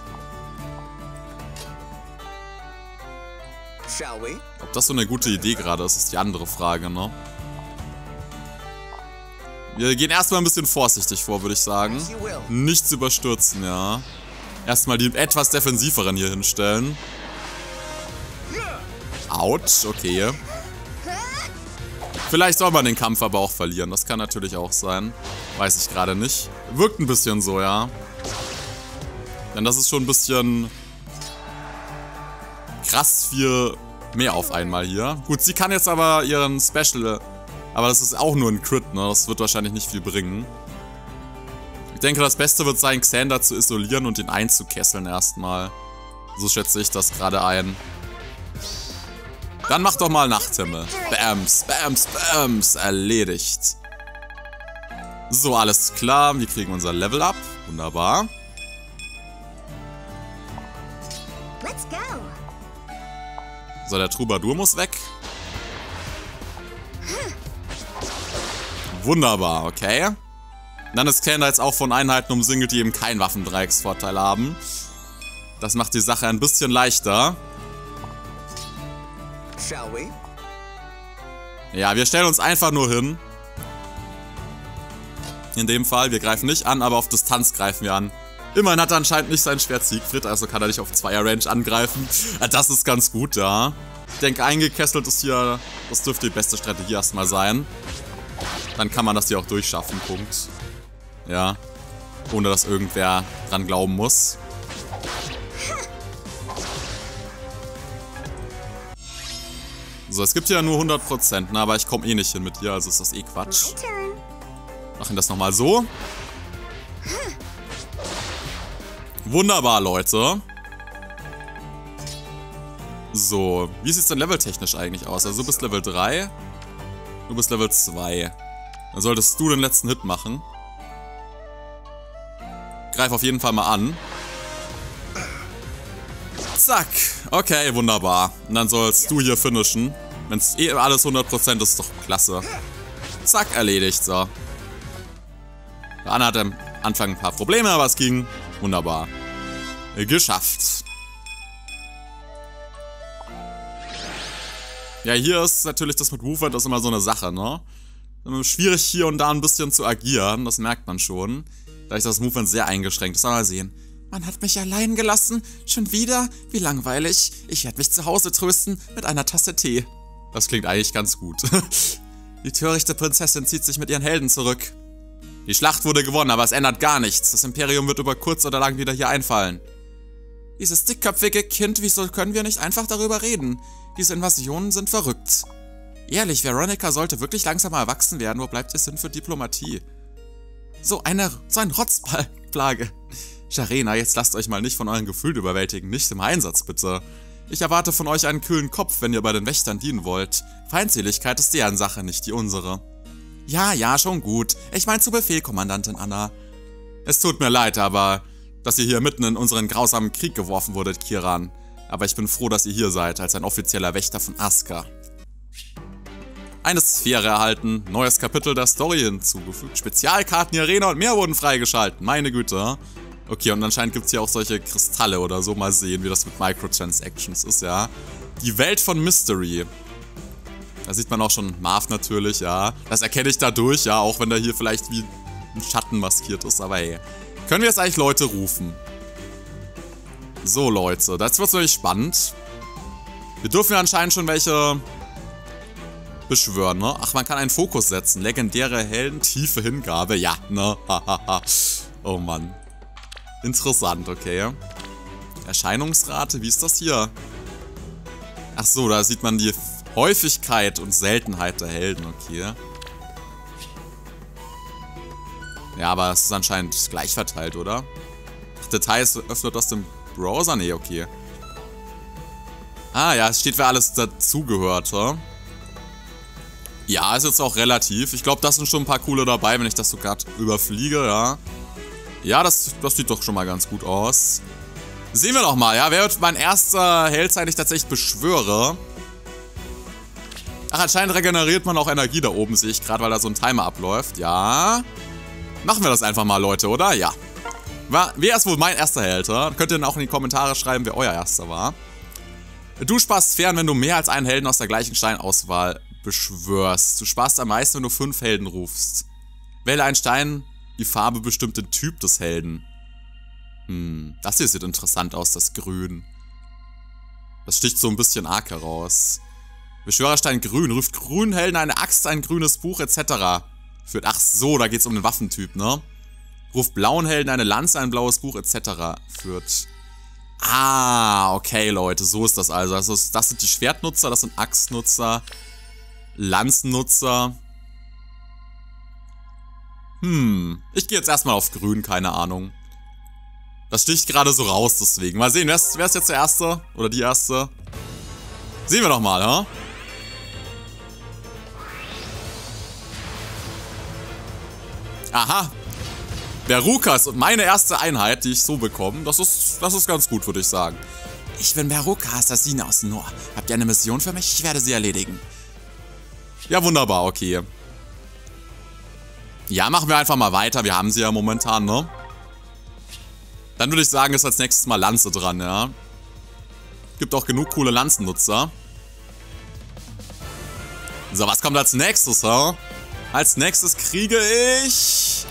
Ob das so eine gute Idee gerade ist, ist die andere Frage, ne? Wir gehen erstmal ein bisschen vorsichtig vor, würde ich sagen. Nichts überstürzen, ja. Erstmal die etwas defensiveren hier hinstellen. Autsch, okay. Vielleicht soll man den Kampf aber auch verlieren. Das kann natürlich auch sein. Weiß ich gerade nicht. Wirkt ein bisschen so, ja. Denn das ist schon ein bisschen krass viel mehr auf einmal hier. Gut, sie kann jetzt aber ihren Special... Aber das ist auch nur ein Crit, ne? Das wird wahrscheinlich nicht viel bringen. Ich denke, das Beste wird sein, Xander zu isolieren und ihn einzukesseln erstmal. So schätze ich das gerade ein. Dann mach doch mal Nachthimmel. Bams, bams, bams. Erledigt. So, alles klar. Wir kriegen unser Level up. Wunderbar. So, der Troubadour muss weg. Wunderbar, okay. Dann ist Xander jetzt auch von Einheiten umsingelt, die eben keinen Waffendreiecksvorteil haben. Das macht die Sache ein bisschen leichter. Ja, wir stellen uns einfach nur hin. In dem Fall, wir greifen nicht an, aber auf Distanz greifen wir an. Immerhin hat er anscheinend nicht sein Schwert Siegfried, also kann er nicht auf Zweier-Range angreifen. Das ist ganz gut, ja. Ich denke, eingekesselt ist hier, das dürfte die beste Strategie erstmal sein. Dann kann man das hier auch durchschaffen, Punkt. Ja. Ohne dass irgendwer dran glauben muss. So, es gibt hier ja nur hundert Prozent, ne, aber ich komme eh nicht hin mit ihr, also ist das eh Quatsch. Machen das nochmal so. Wunderbar, Leute. So, wie sieht es denn leveltechnisch eigentlich aus? Also du bist Level drei, du bist Level zwei. Dann solltest du den letzten Hit machen. Greif auf jeden Fall mal an. Zack. Okay, wunderbar. Und dann sollst du hier finishen. Wenn es eh alles hundert Prozent ist, ist doch klasse. Zack, erledigt, so. Anna hatte am Anfang ein paar Probleme, aber es ging wunderbar. Geschafft. Ja, hier ist natürlich das mit Wuford, das ist immer so eine Sache, ne? Schwierig hier und da ein bisschen zu agieren, das merkt man schon. Da ist das Movement sehr eingeschränkt, das soll mal sehen. Man hat mich allein gelassen, schon wieder? Wie langweilig. Ich werde mich zu Hause trösten mit einer Tasse Tee. Das klingt eigentlich ganz gut. Die törichte Prinzessin zieht sich mit ihren Helden zurück. Die Schlacht wurde gewonnen, aber es ändert gar nichts. Das Imperium wird über kurz oder lang wieder hier einfallen. Dieses dickköpfige Kind, wieso können wir nicht einfach darüber reden? Diese Invasionen sind verrückt. Ehrlich, Veronica sollte wirklich langsam mal erwachsen werden. Wo bleibt der Sinn für Diplomatie? So eine, so ein Rotzplage. Sharena, jetzt lasst euch mal nicht von euren Gefühlen überwältigen. Nicht im Einsatz, bitte. Ich erwarte von euch einen kühlen Kopf, wenn ihr bei den Wächtern dienen wollt. Feindseligkeit ist deren Sache, nicht die unsere. Ja, ja, schon gut. Ich meine zu Befehl, Kommandantin Anna. Es tut mir leid, aber dass ihr hier mitten in unseren grausamen Krieg geworfen wurdet, Kiran. Aber ich bin froh, dass ihr hier seid, als ein offizieller Wächter von Aska. Eine Sphäre erhalten, neues Kapitel der Story hinzugefügt, Spezialkarten, die Arena und mehr wurden freigeschalten. Meine Güte. Okay, und anscheinend gibt es hier auch solche Kristalle oder so. Mal sehen, wie das mit Microtransactions ist, ja. Die Welt von Mystery. Da sieht man auch schon Marv natürlich, ja. Das erkenne ich dadurch, ja, auch wenn der hier vielleicht wie ein Schatten maskiert ist, aber hey. Können wir jetzt eigentlich Leute rufen? So, Leute, das wird wirklich spannend. Wir dürfen ja anscheinend schon welche beschwören, ne? Ach, man kann einen Fokus setzen. Legendäre Helden, tiefe Hingabe. Ja, ne? Oh Mann. Interessant, okay. Erscheinungsrate, wie ist das hier? Ach so, da sieht man die Häufigkeit und Seltenheit der Helden, okay. Ja, aber es ist anscheinend gleich verteilt, oder? Ach, Details öffnet das im Browser? Nee, okay. Ah ja, es steht, wer alles dazugehörte. Ja, ist jetzt auch relativ. Ich glaube, das sind schon ein paar coole dabei, wenn ich das so gerade überfliege, ja. Ja, das, das sieht doch schon mal ganz gut aus. Sehen wir doch mal, ja. Wer wird mein erster Held sein, den ich tatsächlich beschwöre? Ach, anscheinend regeneriert man auch Energie da oben, sehe ich gerade, weil da so ein Timer abläuft. Ja. Machen wir das einfach mal, Leute, oder? Ja. War, wer ist wohl mein erster Held? Ja? Könnt ihr dann auch in die Kommentare schreiben, wer euer erster war. Du sparst Sphären, wenn du mehr als einen Helden aus der gleichen Steinauswahl beschwörst. Du sparst am meisten, wenn du fünf Helden rufst. Wähle einen Stein, die Farbe bestimmt den Typ des Helden. Hm, das hier sieht interessant aus, das Grün. Das sticht so ein bisschen arg heraus. Beschwörerstein grün, ruft grünen Helden eine Axt, ein grünes Buch et cetera. Führt, ach so, da geht's um den Waffentyp, ne? Ruft blauen Helden eine Lanze, ein blaues Buch et cetera. Führt. Ah, okay, Leute, so ist das also. Also das sind die Schwertnutzer, das sind Axtnutzer, Lanzennutzer. Hm, ich gehe jetzt erstmal auf grün, keine Ahnung. Das sticht gerade so raus, deswegen. Mal sehen, wer ist, wer ist jetzt der Erste? Oder die Erste? Sehen wir doch mal, ha? Aha. Verucas und meine erste Einheit, die ich so bekomme, das ist, das ist ganz gut, würde ich sagen. Ich bin Veruca, Assassine aus Nor. Habt ihr eine Mission für mich? Ich werde sie erledigen. Ja, wunderbar, okay. Ja, machen wir einfach mal weiter. Wir haben sie ja momentan, ne? Dann würde ich sagen, ist als nächstes mal Lanze dran, ja. Gibt auch genug coole Lanzennutzer. So, was kommt als nächstes, ha? Als nächstes kriege ich...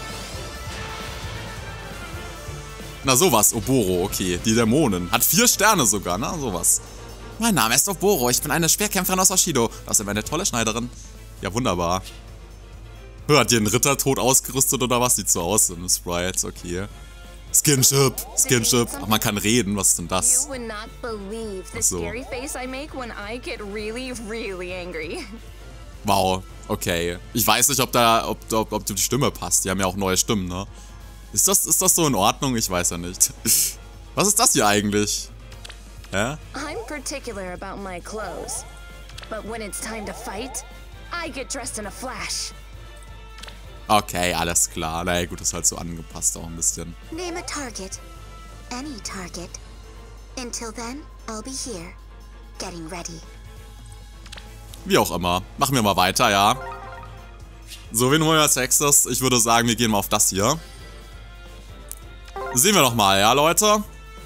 Na sowas, Oboro, okay. Die Dämonen. Hat vier Sterne sogar, ne? Sowas. Mein Name ist Oboro, ich bin eine Schwerkämpferin aus Ashido. Außerdem eine tolle Schneiderin. Ja, wunderbar. Hat die einen Ritter tot ausgerüstet oder was? Sieht so aus in Sprites, okay. Skinship, Skinship. Ach, man kann reden, was ist denn das? Ach so. Wow, okay. Ich weiß nicht, ob da, ob, ob, ob die Stimme passt. Die haben ja auch neue Stimmen, ne? Ist das, ist das so in Ordnung? Ich weiß ja nicht. Was ist das hier eigentlich? Hä? I'm particular about my clothes. But when it's time to fight, I get dressed in a flash. Okay, alles klar. Na ja, gut, ist halt so angepasst auch ein bisschen. Name a target. Any target. Until then, I'll be here. Getting ready. Wie auch immer. Machen wir mal weiter, ja. So, wen holen wir als nächstes? Ich würde sagen, wir gehen mal auf das hier. Sehen wir doch mal, ja, Leute?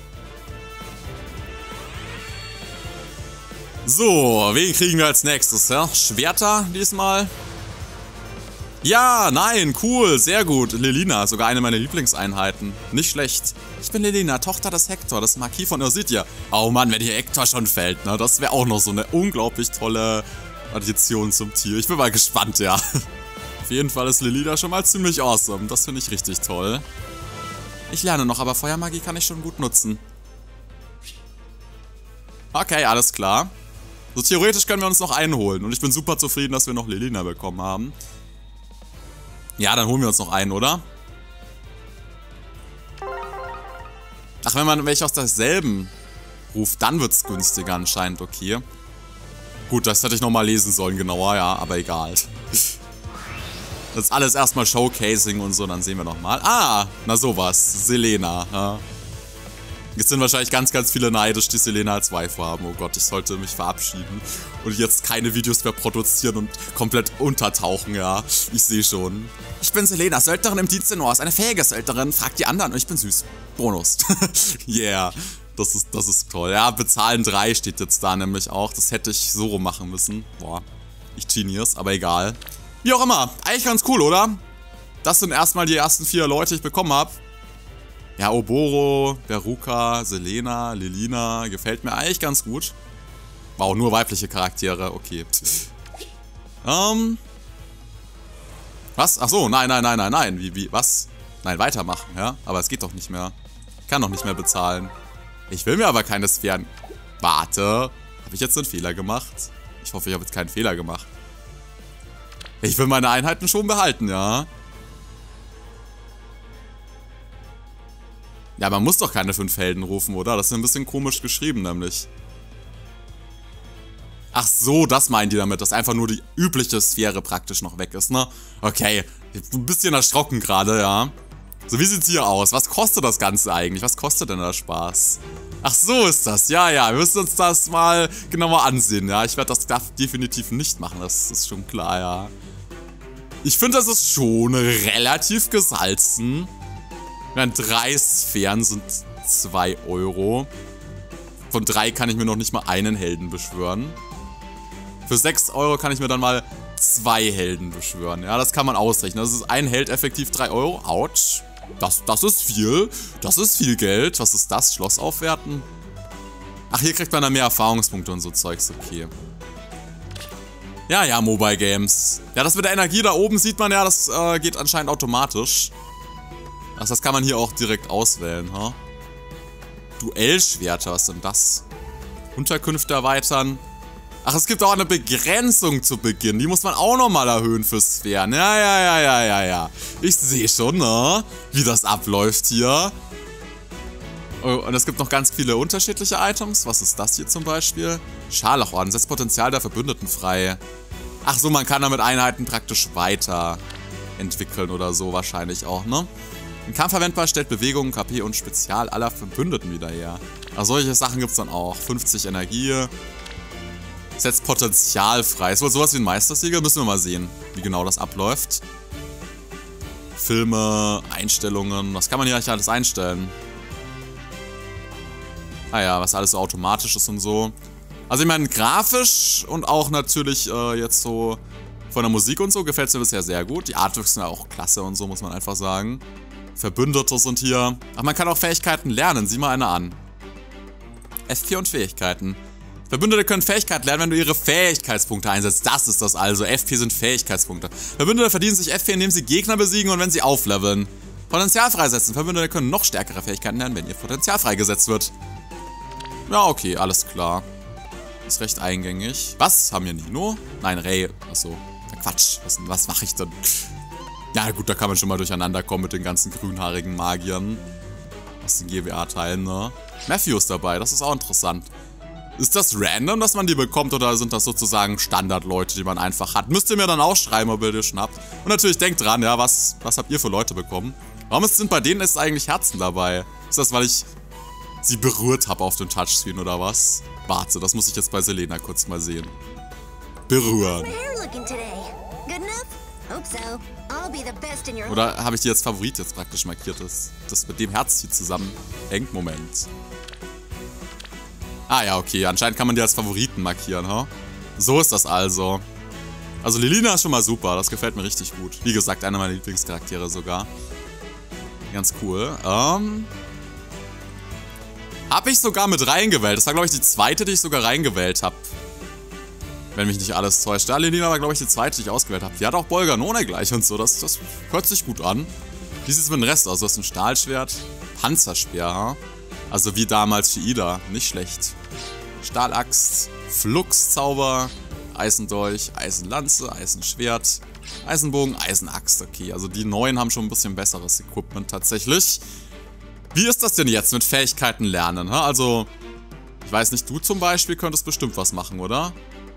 So, wen kriegen wir als nächstes, ja? Schwerter diesmal. Ja, nein, cool, sehr gut. Lelina, sogar eine meiner Lieblingseinheiten. Nicht schlecht. Ich bin Lelina, Tochter des Hector, des Marquis von Ursidia. Oh Mann, wenn hier Hector schon fällt, ne? Das wäre auch noch so eine unglaublich tolle Addition zum Tier. Ich bin mal gespannt, ja. Auf jeden Fall ist Lelina schon mal ziemlich awesome. Das finde ich richtig toll. Ich lerne noch, aber Feuermagie kann ich schon gut nutzen. Okay, alles klar. So, theoretisch können wir uns noch einen holen. Und ich bin super zufrieden, dass wir noch Lelina bekommen haben. Ja, dann holen wir uns noch einen, oder? Ach, wenn man welche aus derselben ruft, dann wird es günstiger anscheinend, okay. Gut, das hätte ich nochmal lesen sollen, genauer, ja, aber egal. Das ist alles erstmal Showcasing und so, dann sehen wir nochmal. Ah, na sowas, Selena, ja. Jetzt sind wahrscheinlich ganz, ganz viele neidisch, die Selena als Wife haben. Oh Gott, ich sollte mich verabschieden und jetzt keine Videos mehr produzieren und komplett untertauchen, ja. Ich sehe schon. Ich bin Selena, Söldnerin im Dienst der Norse, eine fähige Söldnerin. Fragt die anderen und ich bin süß. Bonus. Yeah, das ist, das ist toll. Ja, bezahlen drei steht jetzt da nämlich auch. Das hätte ich so rum machen müssen. Boah, ich Genius, aber egal. Wie auch immer, eigentlich ganz cool, oder? Das sind erstmal die ersten vier Leute, die ich bekommen habe. Ja, Oboro, Veruca, Selena, Lelina, gefällt mir eigentlich ganz gut. Wow, nur weibliche Charaktere, okay. Ähm. Was? Ach so, nein, nein, nein, nein, nein. Wie, wie, was? Nein, weitermachen, ja? Aber es geht doch nicht mehr. Ich kann doch nicht mehr bezahlen. Ich will mir aber keine Sphären. Warte. Habe ich jetzt einen Fehler gemacht? Ich hoffe, ich habe jetzt keinen Fehler gemacht. Ich will meine Einheiten schon behalten, ja? Ja, man muss doch keine fünf Helden rufen, oder? Das ist ein bisschen komisch geschrieben, nämlich. Ach so, das meinen die damit, dass einfach nur die übliche Sphäre praktisch noch weg ist, ne? Okay, ich bin ein bisschen erschrocken gerade, ja. So, wie sieht's hier aus? Was kostet das Ganze eigentlich? Was kostet denn der Spaß? Ach so ist das, ja, ja. Wir müssen uns das mal genauer ansehen, ja. Ich werde das definitiv nicht machen, das ist schon klar, ja. Ich finde, das ist schon relativ gesalzen. Ja, drei Sphären sind zwei Euro. Von drei kann ich mir noch nicht mal einen Helden beschwören. Für sechs Euro kann ich mir dann mal zwei Helden beschwören. Ja, das kann man ausrechnen. Das ist ein Held effektiv drei Euro. Autsch. Das, das ist viel. Das ist viel Geld. Was ist das? Schloss aufwerten? Ach, hier kriegt man dann mehr Erfahrungspunkte und so Zeugs. Okay. Ja, ja, Mobile Games. Ja, das mit der Energie da oben sieht man ja, das äh, geht anscheinend automatisch. Also das kann man hier auch direkt auswählen, ha? Duellschwerter, was ist denn das? Unterkünfte erweitern. Ach, es gibt auch eine Begrenzung zu Beginn. Die muss man auch nochmal erhöhen für Sphären. Ja, ja, ja, ja, ja, ja. Ich sehe schon, ne? Wie das abläuft hier. Oh, und es gibt noch ganz viele unterschiedliche Items. Was ist das hier zum Beispiel? Scharlachorden, setzt Potenzial der Verbündeten frei. Ach so, man kann damit Einheiten praktisch weiterentwickeln oder so wahrscheinlich auch, ne? Im Kampf verwendbar, stellt Bewegung, K P und Spezial aller Verbündeten wieder her. Ach, solche Sachen gibt es dann auch. fünfzig Energie. Setzt Potenzial frei. Ist wohl sowas wie ein Meistersiegel? Müssen wir mal sehen, wie genau das abläuft. Filme, Einstellungen. Was kann man hier eigentlich alles einstellen? Ah ja, was alles so automatisch ist und so. Also ich meine, grafisch und auch natürlich äh, jetzt so von der Musik und so gefällt es mir bisher sehr gut. Die Artworks sind ja auch klasse und so, muss man einfach sagen. Verbündete sind hier. Ach, man kann auch Fähigkeiten lernen. Sieh mal eine an. F vier und Fähigkeiten. Verbündete können Fähigkeiten lernen, wenn du ihre Fähigkeitspunkte einsetzt. Das ist das also. F vier sind Fähigkeitspunkte. Verbündete verdienen sich F vier, indem sie Gegner besiegen und wenn sie aufleveln. Potenzial freisetzen. Verbündete können noch stärkere Fähigkeiten lernen, wenn ihr Potenzial freigesetzt wird. Ja, okay, alles klar. Ist recht eingängig. Was? Haben wir Nino? Nein, Ray. Achso. Quatsch. Was, was mache ich denn? Ja gut, da kann man schon mal durcheinander kommen mit den ganzen grünhaarigen Magiern. Aus den G W A-Teilen, ne? Matthew ist dabei, das ist auch interessant. Ist das random, dass man die bekommt, oder sind das sozusagen Standardleute, die man einfach hat? Müsst ihr mir dann auch schreiben, ob ihr die schon habt. Und natürlich denkt dran, ja, was, was habt ihr für Leute bekommen? Warum sind bei denen jetzt eigentlich Herzen dabei? Ist das, weil ich sie berührt habe auf dem Touchscreen oder was? Warte, das muss ich jetzt bei Selena kurz mal sehen. Berühren. Oder habe ich die als Favorit jetzt praktisch markiert, dass das mit dem Herz hier zusammenhängt? Moment. Ah ja, okay. Anscheinend kann man die als Favoriten markieren, ha? So ist das also. Also Lilina ist schon mal super. Das gefällt mir richtig gut. Wie gesagt, einer meiner Lieblingscharaktere sogar. Ganz cool. Ähm... Habe ich sogar mit reingewählt. Das war, glaube ich, die zweite, die ich sogar reingewählt habe. Wenn mich nicht alles täuscht. Ja, Lilina war, glaube ich, die zweite, die ich ausgewählt habe. Die hat auch Bolganone gleich und so. Das, das hört sich gut an. Wie sieht es mit dem Rest aus? Du hast ein Stahlschwert. Panzerspeer, ha? Also wie damals für Ida. Nicht schlecht. Stahlaxt. Fluxzauber. Eisendolch. Eisenlanze. Eisenschwert. Eisenbogen. Eisenaxt. Okay, also die neuen haben schon ein bisschen besseres Equipment tatsächlich. Wie ist das denn jetzt mit Fähigkeiten lernen? Ha? Also, ich weiß nicht, du zum Beispiel könntest bestimmt was machen, oder?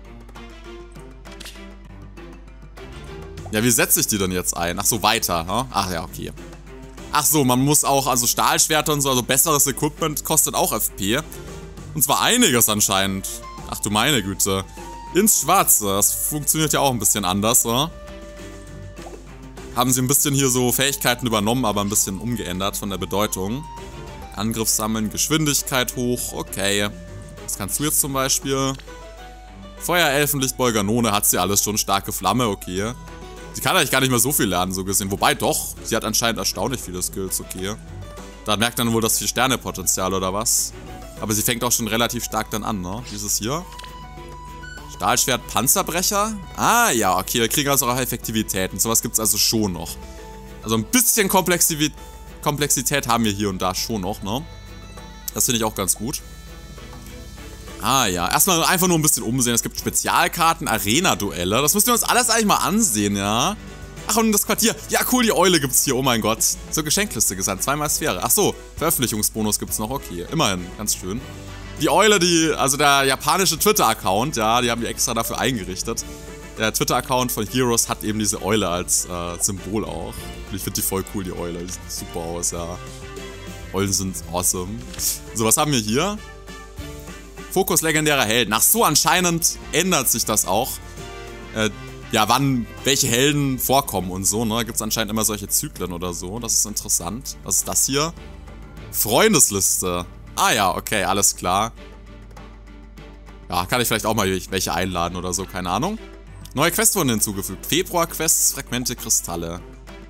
Ja, wie setze ich die denn jetzt ein? Ach so, weiter, ha? Ach ja, okay. Ach so, man muss auch, also Stahlschwerter und so, also besseres Equipment kostet auch F P. Und zwar einiges anscheinend. Ach du meine Güte. Ins Schwarze, das funktioniert ja auch ein bisschen anders, ha? Haben sie ein bisschen hier so Fähigkeiten übernommen, aber ein bisschen umgeändert von der Bedeutung. Angriff sammeln, Geschwindigkeit hoch, okay. Was kannst du jetzt zum Beispiel? Feuerelfenlicht, Bolganone, hat sie alles schon, starke Flamme, okay. Sie kann eigentlich gar nicht mehr so viel lernen, so gesehen. Wobei doch, sie hat anscheinend erstaunlich viele Skills, okay. Da merkt dann wohl das vier-Sterne-Potenzial oder was. Aber sie fängt auch schon relativ stark dann an, ne? Dieses hier. Stahlschwert, Panzerbrecher. Ah, ja, okay, wir kriegen also auch Effektivität. Und sowas gibt es also schon noch. Also ein bisschen Komplexität, Komplexität haben wir hier und da schon noch, ne? Das finde ich auch ganz gut. Ah, ja. Erstmal einfach nur ein bisschen umsehen. Es gibt Spezialkarten, Arena-Duelle. Das müssen wir uns alles eigentlich mal ansehen, ja? Ach, und das Quartier. Ja, cool, die Eule gibt's hier. Oh mein Gott. Zur Geschenkliste gesandt. Zweimal Sphäre. Ach so, Veröffentlichungsbonus gibt's noch. Okay, immerhin. Ganz schön. Die Eule, die, also der japanische Twitter-Account, ja, die haben die extra dafür eingerichtet. Der Twitter-Account von Heroes hat eben diese Eule als äh, Symbol auch. Und ich finde die voll cool, die Eule. Die sieht super aus, ja. Eulen sind awesome. So, was haben wir hier? Fokus legendärer Helden. Ach so, anscheinend ändert sich das auch. Äh, ja, wann welche Helden vorkommen und so, ne? Gibt es anscheinend immer solche Zyklen oder so. Das ist interessant. Was ist das hier? Freundesliste. Ah ja, okay, alles klar. Ja, kann ich vielleicht auch mal welche einladen oder so, keine Ahnung. Neue Quests wurden hinzugefügt. Februar-Quests, Fragmente, Kristalle.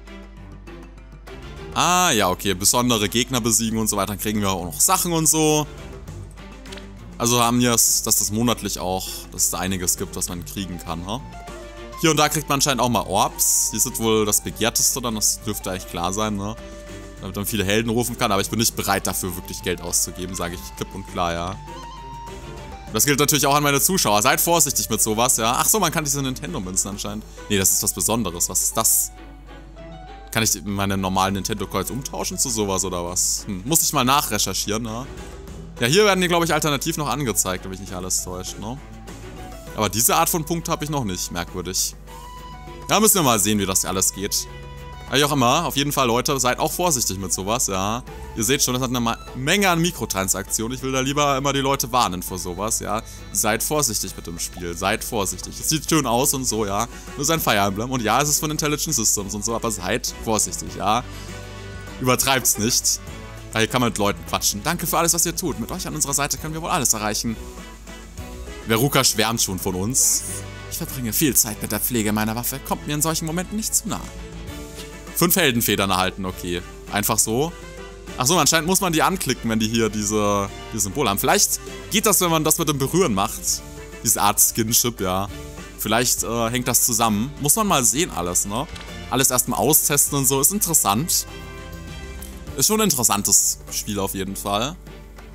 Ah ja, okay, besondere Gegner besiegen und so weiter. Dann kriegen wir auch noch Sachen und so. Also haben wir es, dass das monatlich auch, dass es da einiges gibt, was man kriegen kann, ha? Hier und da kriegt man anscheinend auch mal Orbs. Die sind wohl das begehrteste, dann das dürfte eigentlich klar sein, ne? Damit man viele Helden rufen kann, aber ich bin nicht bereit dafür, wirklich Geld auszugeben, sage ich klipp und klar, ja. Und das gilt natürlich auch an meine Zuschauer. Seid vorsichtig mit sowas, ja. Ach so, man kann diese Nintendo-Münzen anscheinend. Nee, das ist was Besonderes. Was ist das? Kann ich meine normalen Nintendo-Coins umtauschen zu sowas oder was? Hm, muss ich mal nachrecherchieren, ne? Ja, hier werden die, glaube ich, alternativ noch angezeigt, wenn mich nicht alles täuscht, ne? Aber diese Art von Punkt habe ich noch nicht, merkwürdig. Ja, müssen wir mal sehen, wie das alles geht. Wie auch immer, auf jeden Fall, Leute, seid auch vorsichtig mit sowas, ja. Ihr seht schon, das hat eine Menge an Mikrotransaktionen. Ich will da lieber immer die Leute warnen vor sowas, ja. Seid vorsichtig mit dem Spiel, seid vorsichtig. Es sieht schön aus und so, ja. Das ist ein Fire Emblem und ja, es ist von Intelligent Systems und so, aber seid vorsichtig, ja. Übertreibt's nicht. Weil hier kann man mit Leuten quatschen. Danke für alles, was ihr tut. Mit euch an unserer Seite können wir wohl alles erreichen. Veruca schwärmt schon von uns. Ich verbringe viel Zeit mit der Pflege meiner Waffe. Kommt mir in solchen Momenten nicht zu nah. Fünf Heldenfedern erhalten, okay. Einfach so. Achso, anscheinend muss man die anklicken, wenn die hier diese, diese Symbole haben. Vielleicht geht das, wenn man das mit dem Berühren macht. Diese Art Skinship, ja. Vielleicht äh, hängt das zusammen. Muss man mal sehen alles, ne? Alles erstmal austesten und so. Ist interessant. Ist schon ein interessantes Spiel auf jeden Fall.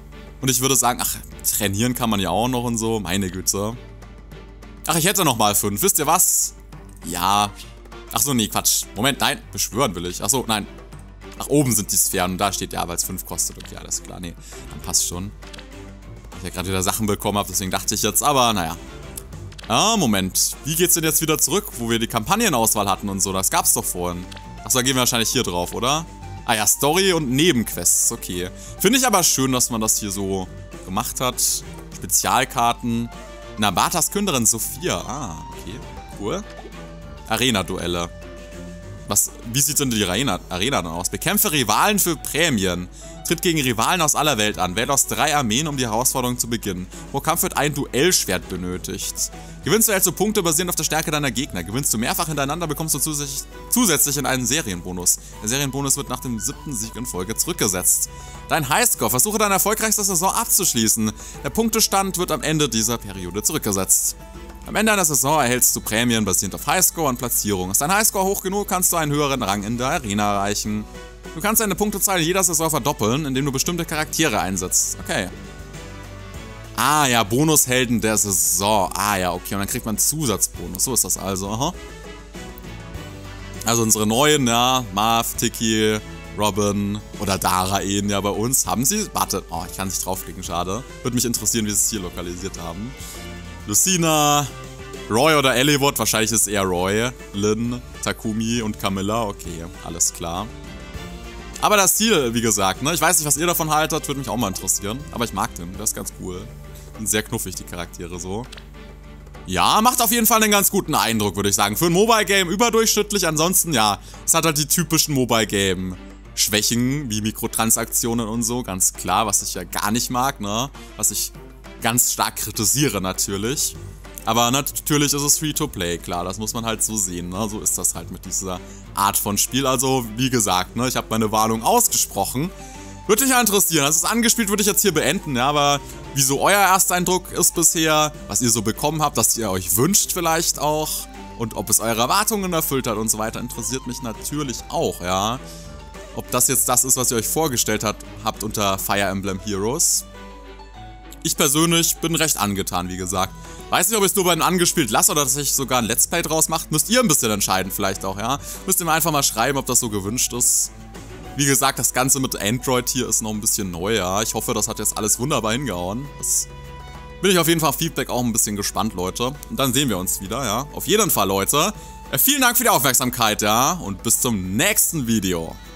Und ich würde sagen, ach, trainieren kann man ja auch noch und so. Meine Güte. Ach, ich hätte noch mal fünf. Wisst ihr was? Ja. Ach so, nee, Quatsch. Moment, nein. Beschwören will ich. Ach so, nein. Ach, oben sind die Sphären und da steht ja, weil es fünf kostet. Okay, alles klar. Nee, dann passt schon. Ich ja gerade wieder Sachen bekommen habe, deswegen dachte ich jetzt, aber naja. Ah, Moment. Wie geht's denn jetzt wieder zurück, wo wir die Kampagnenauswahl hatten und so? Das gab's doch vorhin. Achso, da gehen wir wahrscheinlich hier drauf, oder? Ah ja, Story und Nebenquests, okay. Finde ich aber schön, dass man das hier so gemacht hat. Spezialkarten. Nabatas Künderin Sophia. Ah, okay. Cool. Arena-Duelle. Was, wie sieht denn die Arena, Arena dann aus? Bekämpfe Rivalen für Prämien. Tritt gegen Rivalen aus aller Welt an. Wählt aus drei Armeen, um die Herausforderung zu beginnen. Pro Kampf wird ein Duellschwert benötigt. Gewinnst du also Punkte basierend auf der Stärke deiner Gegner. Gewinnst du mehrfach hintereinander, bekommst du zusätzlich, zusätzlich in einen Serienbonus. Der Serienbonus wird nach dem siebten Sieg in Folge zurückgesetzt. Dein Highscore. Versuche deine erfolgreichste Saison abzuschließen. Der Punktestand wird am Ende dieser Periode zurückgesetzt. Am Ende einer Saison erhältst du Prämien basierend auf Highscore und Platzierung. Ist dein Highscore hoch genug, kannst du einen höheren Rang in der Arena erreichen. Du kannst deine Punktezahl in jeder Saison verdoppeln, indem du bestimmte Charaktere einsetzt. Okay. Ah ja, Bonushelden der Saison. Ah ja, okay. Und dann kriegt man einen Zusatzbonus. So ist das also. Aha. Also unsere neuen, ja, Marv, Tiki, Robin oder Dara eben ja bei uns. Haben sie? Warte. Oh, ich kann nicht draufklicken, schade. Würde mich interessieren, wie sie es hier lokalisiert haben. Lucina, Roy oder Eliwood. Wahrscheinlich ist es eher Roy. Lynn, Takumi und Camilla. Okay, alles klar. Aber das Ziel, wie gesagt, ne? Ich weiß nicht, was ihr davon haltet, würde mich auch mal interessieren. Aber ich mag den, der ist ganz cool. Sind sehr knuffig, die Charaktere so. Ja, macht auf jeden Fall einen ganz guten Eindruck, würde ich sagen. Für ein Mobile-Game überdurchschnittlich. Ansonsten, ja, es hat halt die typischen Mobile-Game-Schwächen, wie Mikrotransaktionen und so. Ganz klar, was ich ja gar nicht mag, ne? Was ich ganz stark kritisiere, natürlich. Aber natürlich ist es Free-to-Play, klar, das muss man halt so sehen, ne? So ist das halt mit dieser Art von Spiel. Also, wie gesagt, ne, ich habe meine Warnung ausgesprochen. Würde mich ja interessieren, das ist angespielt, würde ich jetzt hier beenden, ja, aber wieso euer Ersteindruck ist bisher, was ihr so bekommen habt, was ihr euch wünscht vielleicht auch und ob es eure Erwartungen erfüllt hat und so weiter, interessiert mich natürlich auch, ja. Ob das jetzt das ist, was ihr euch vorgestellt habt, habt unter Fire Emblem Heroes. Ich persönlich bin recht angetan, wie gesagt. Weiß nicht, ob ich es nur bei den angespielt lasse oder dass ich sogar ein Let's Play draus mache. Müsst ihr ein bisschen entscheiden vielleicht auch, ja. Müsst ihr mir einfach mal schreiben, ob das so gewünscht ist. Wie gesagt, das Ganze mit Android hier ist noch ein bisschen neu, ja. Ich hoffe, das hat jetzt alles wunderbar hingehauen. Das bin ich auf jeden Fall auf Feedback auch ein bisschen gespannt, Leute. Und dann sehen wir uns wieder, ja. Auf jeden Fall, Leute. Vielen Dank für die Aufmerksamkeit, ja. Und bis zum nächsten Video.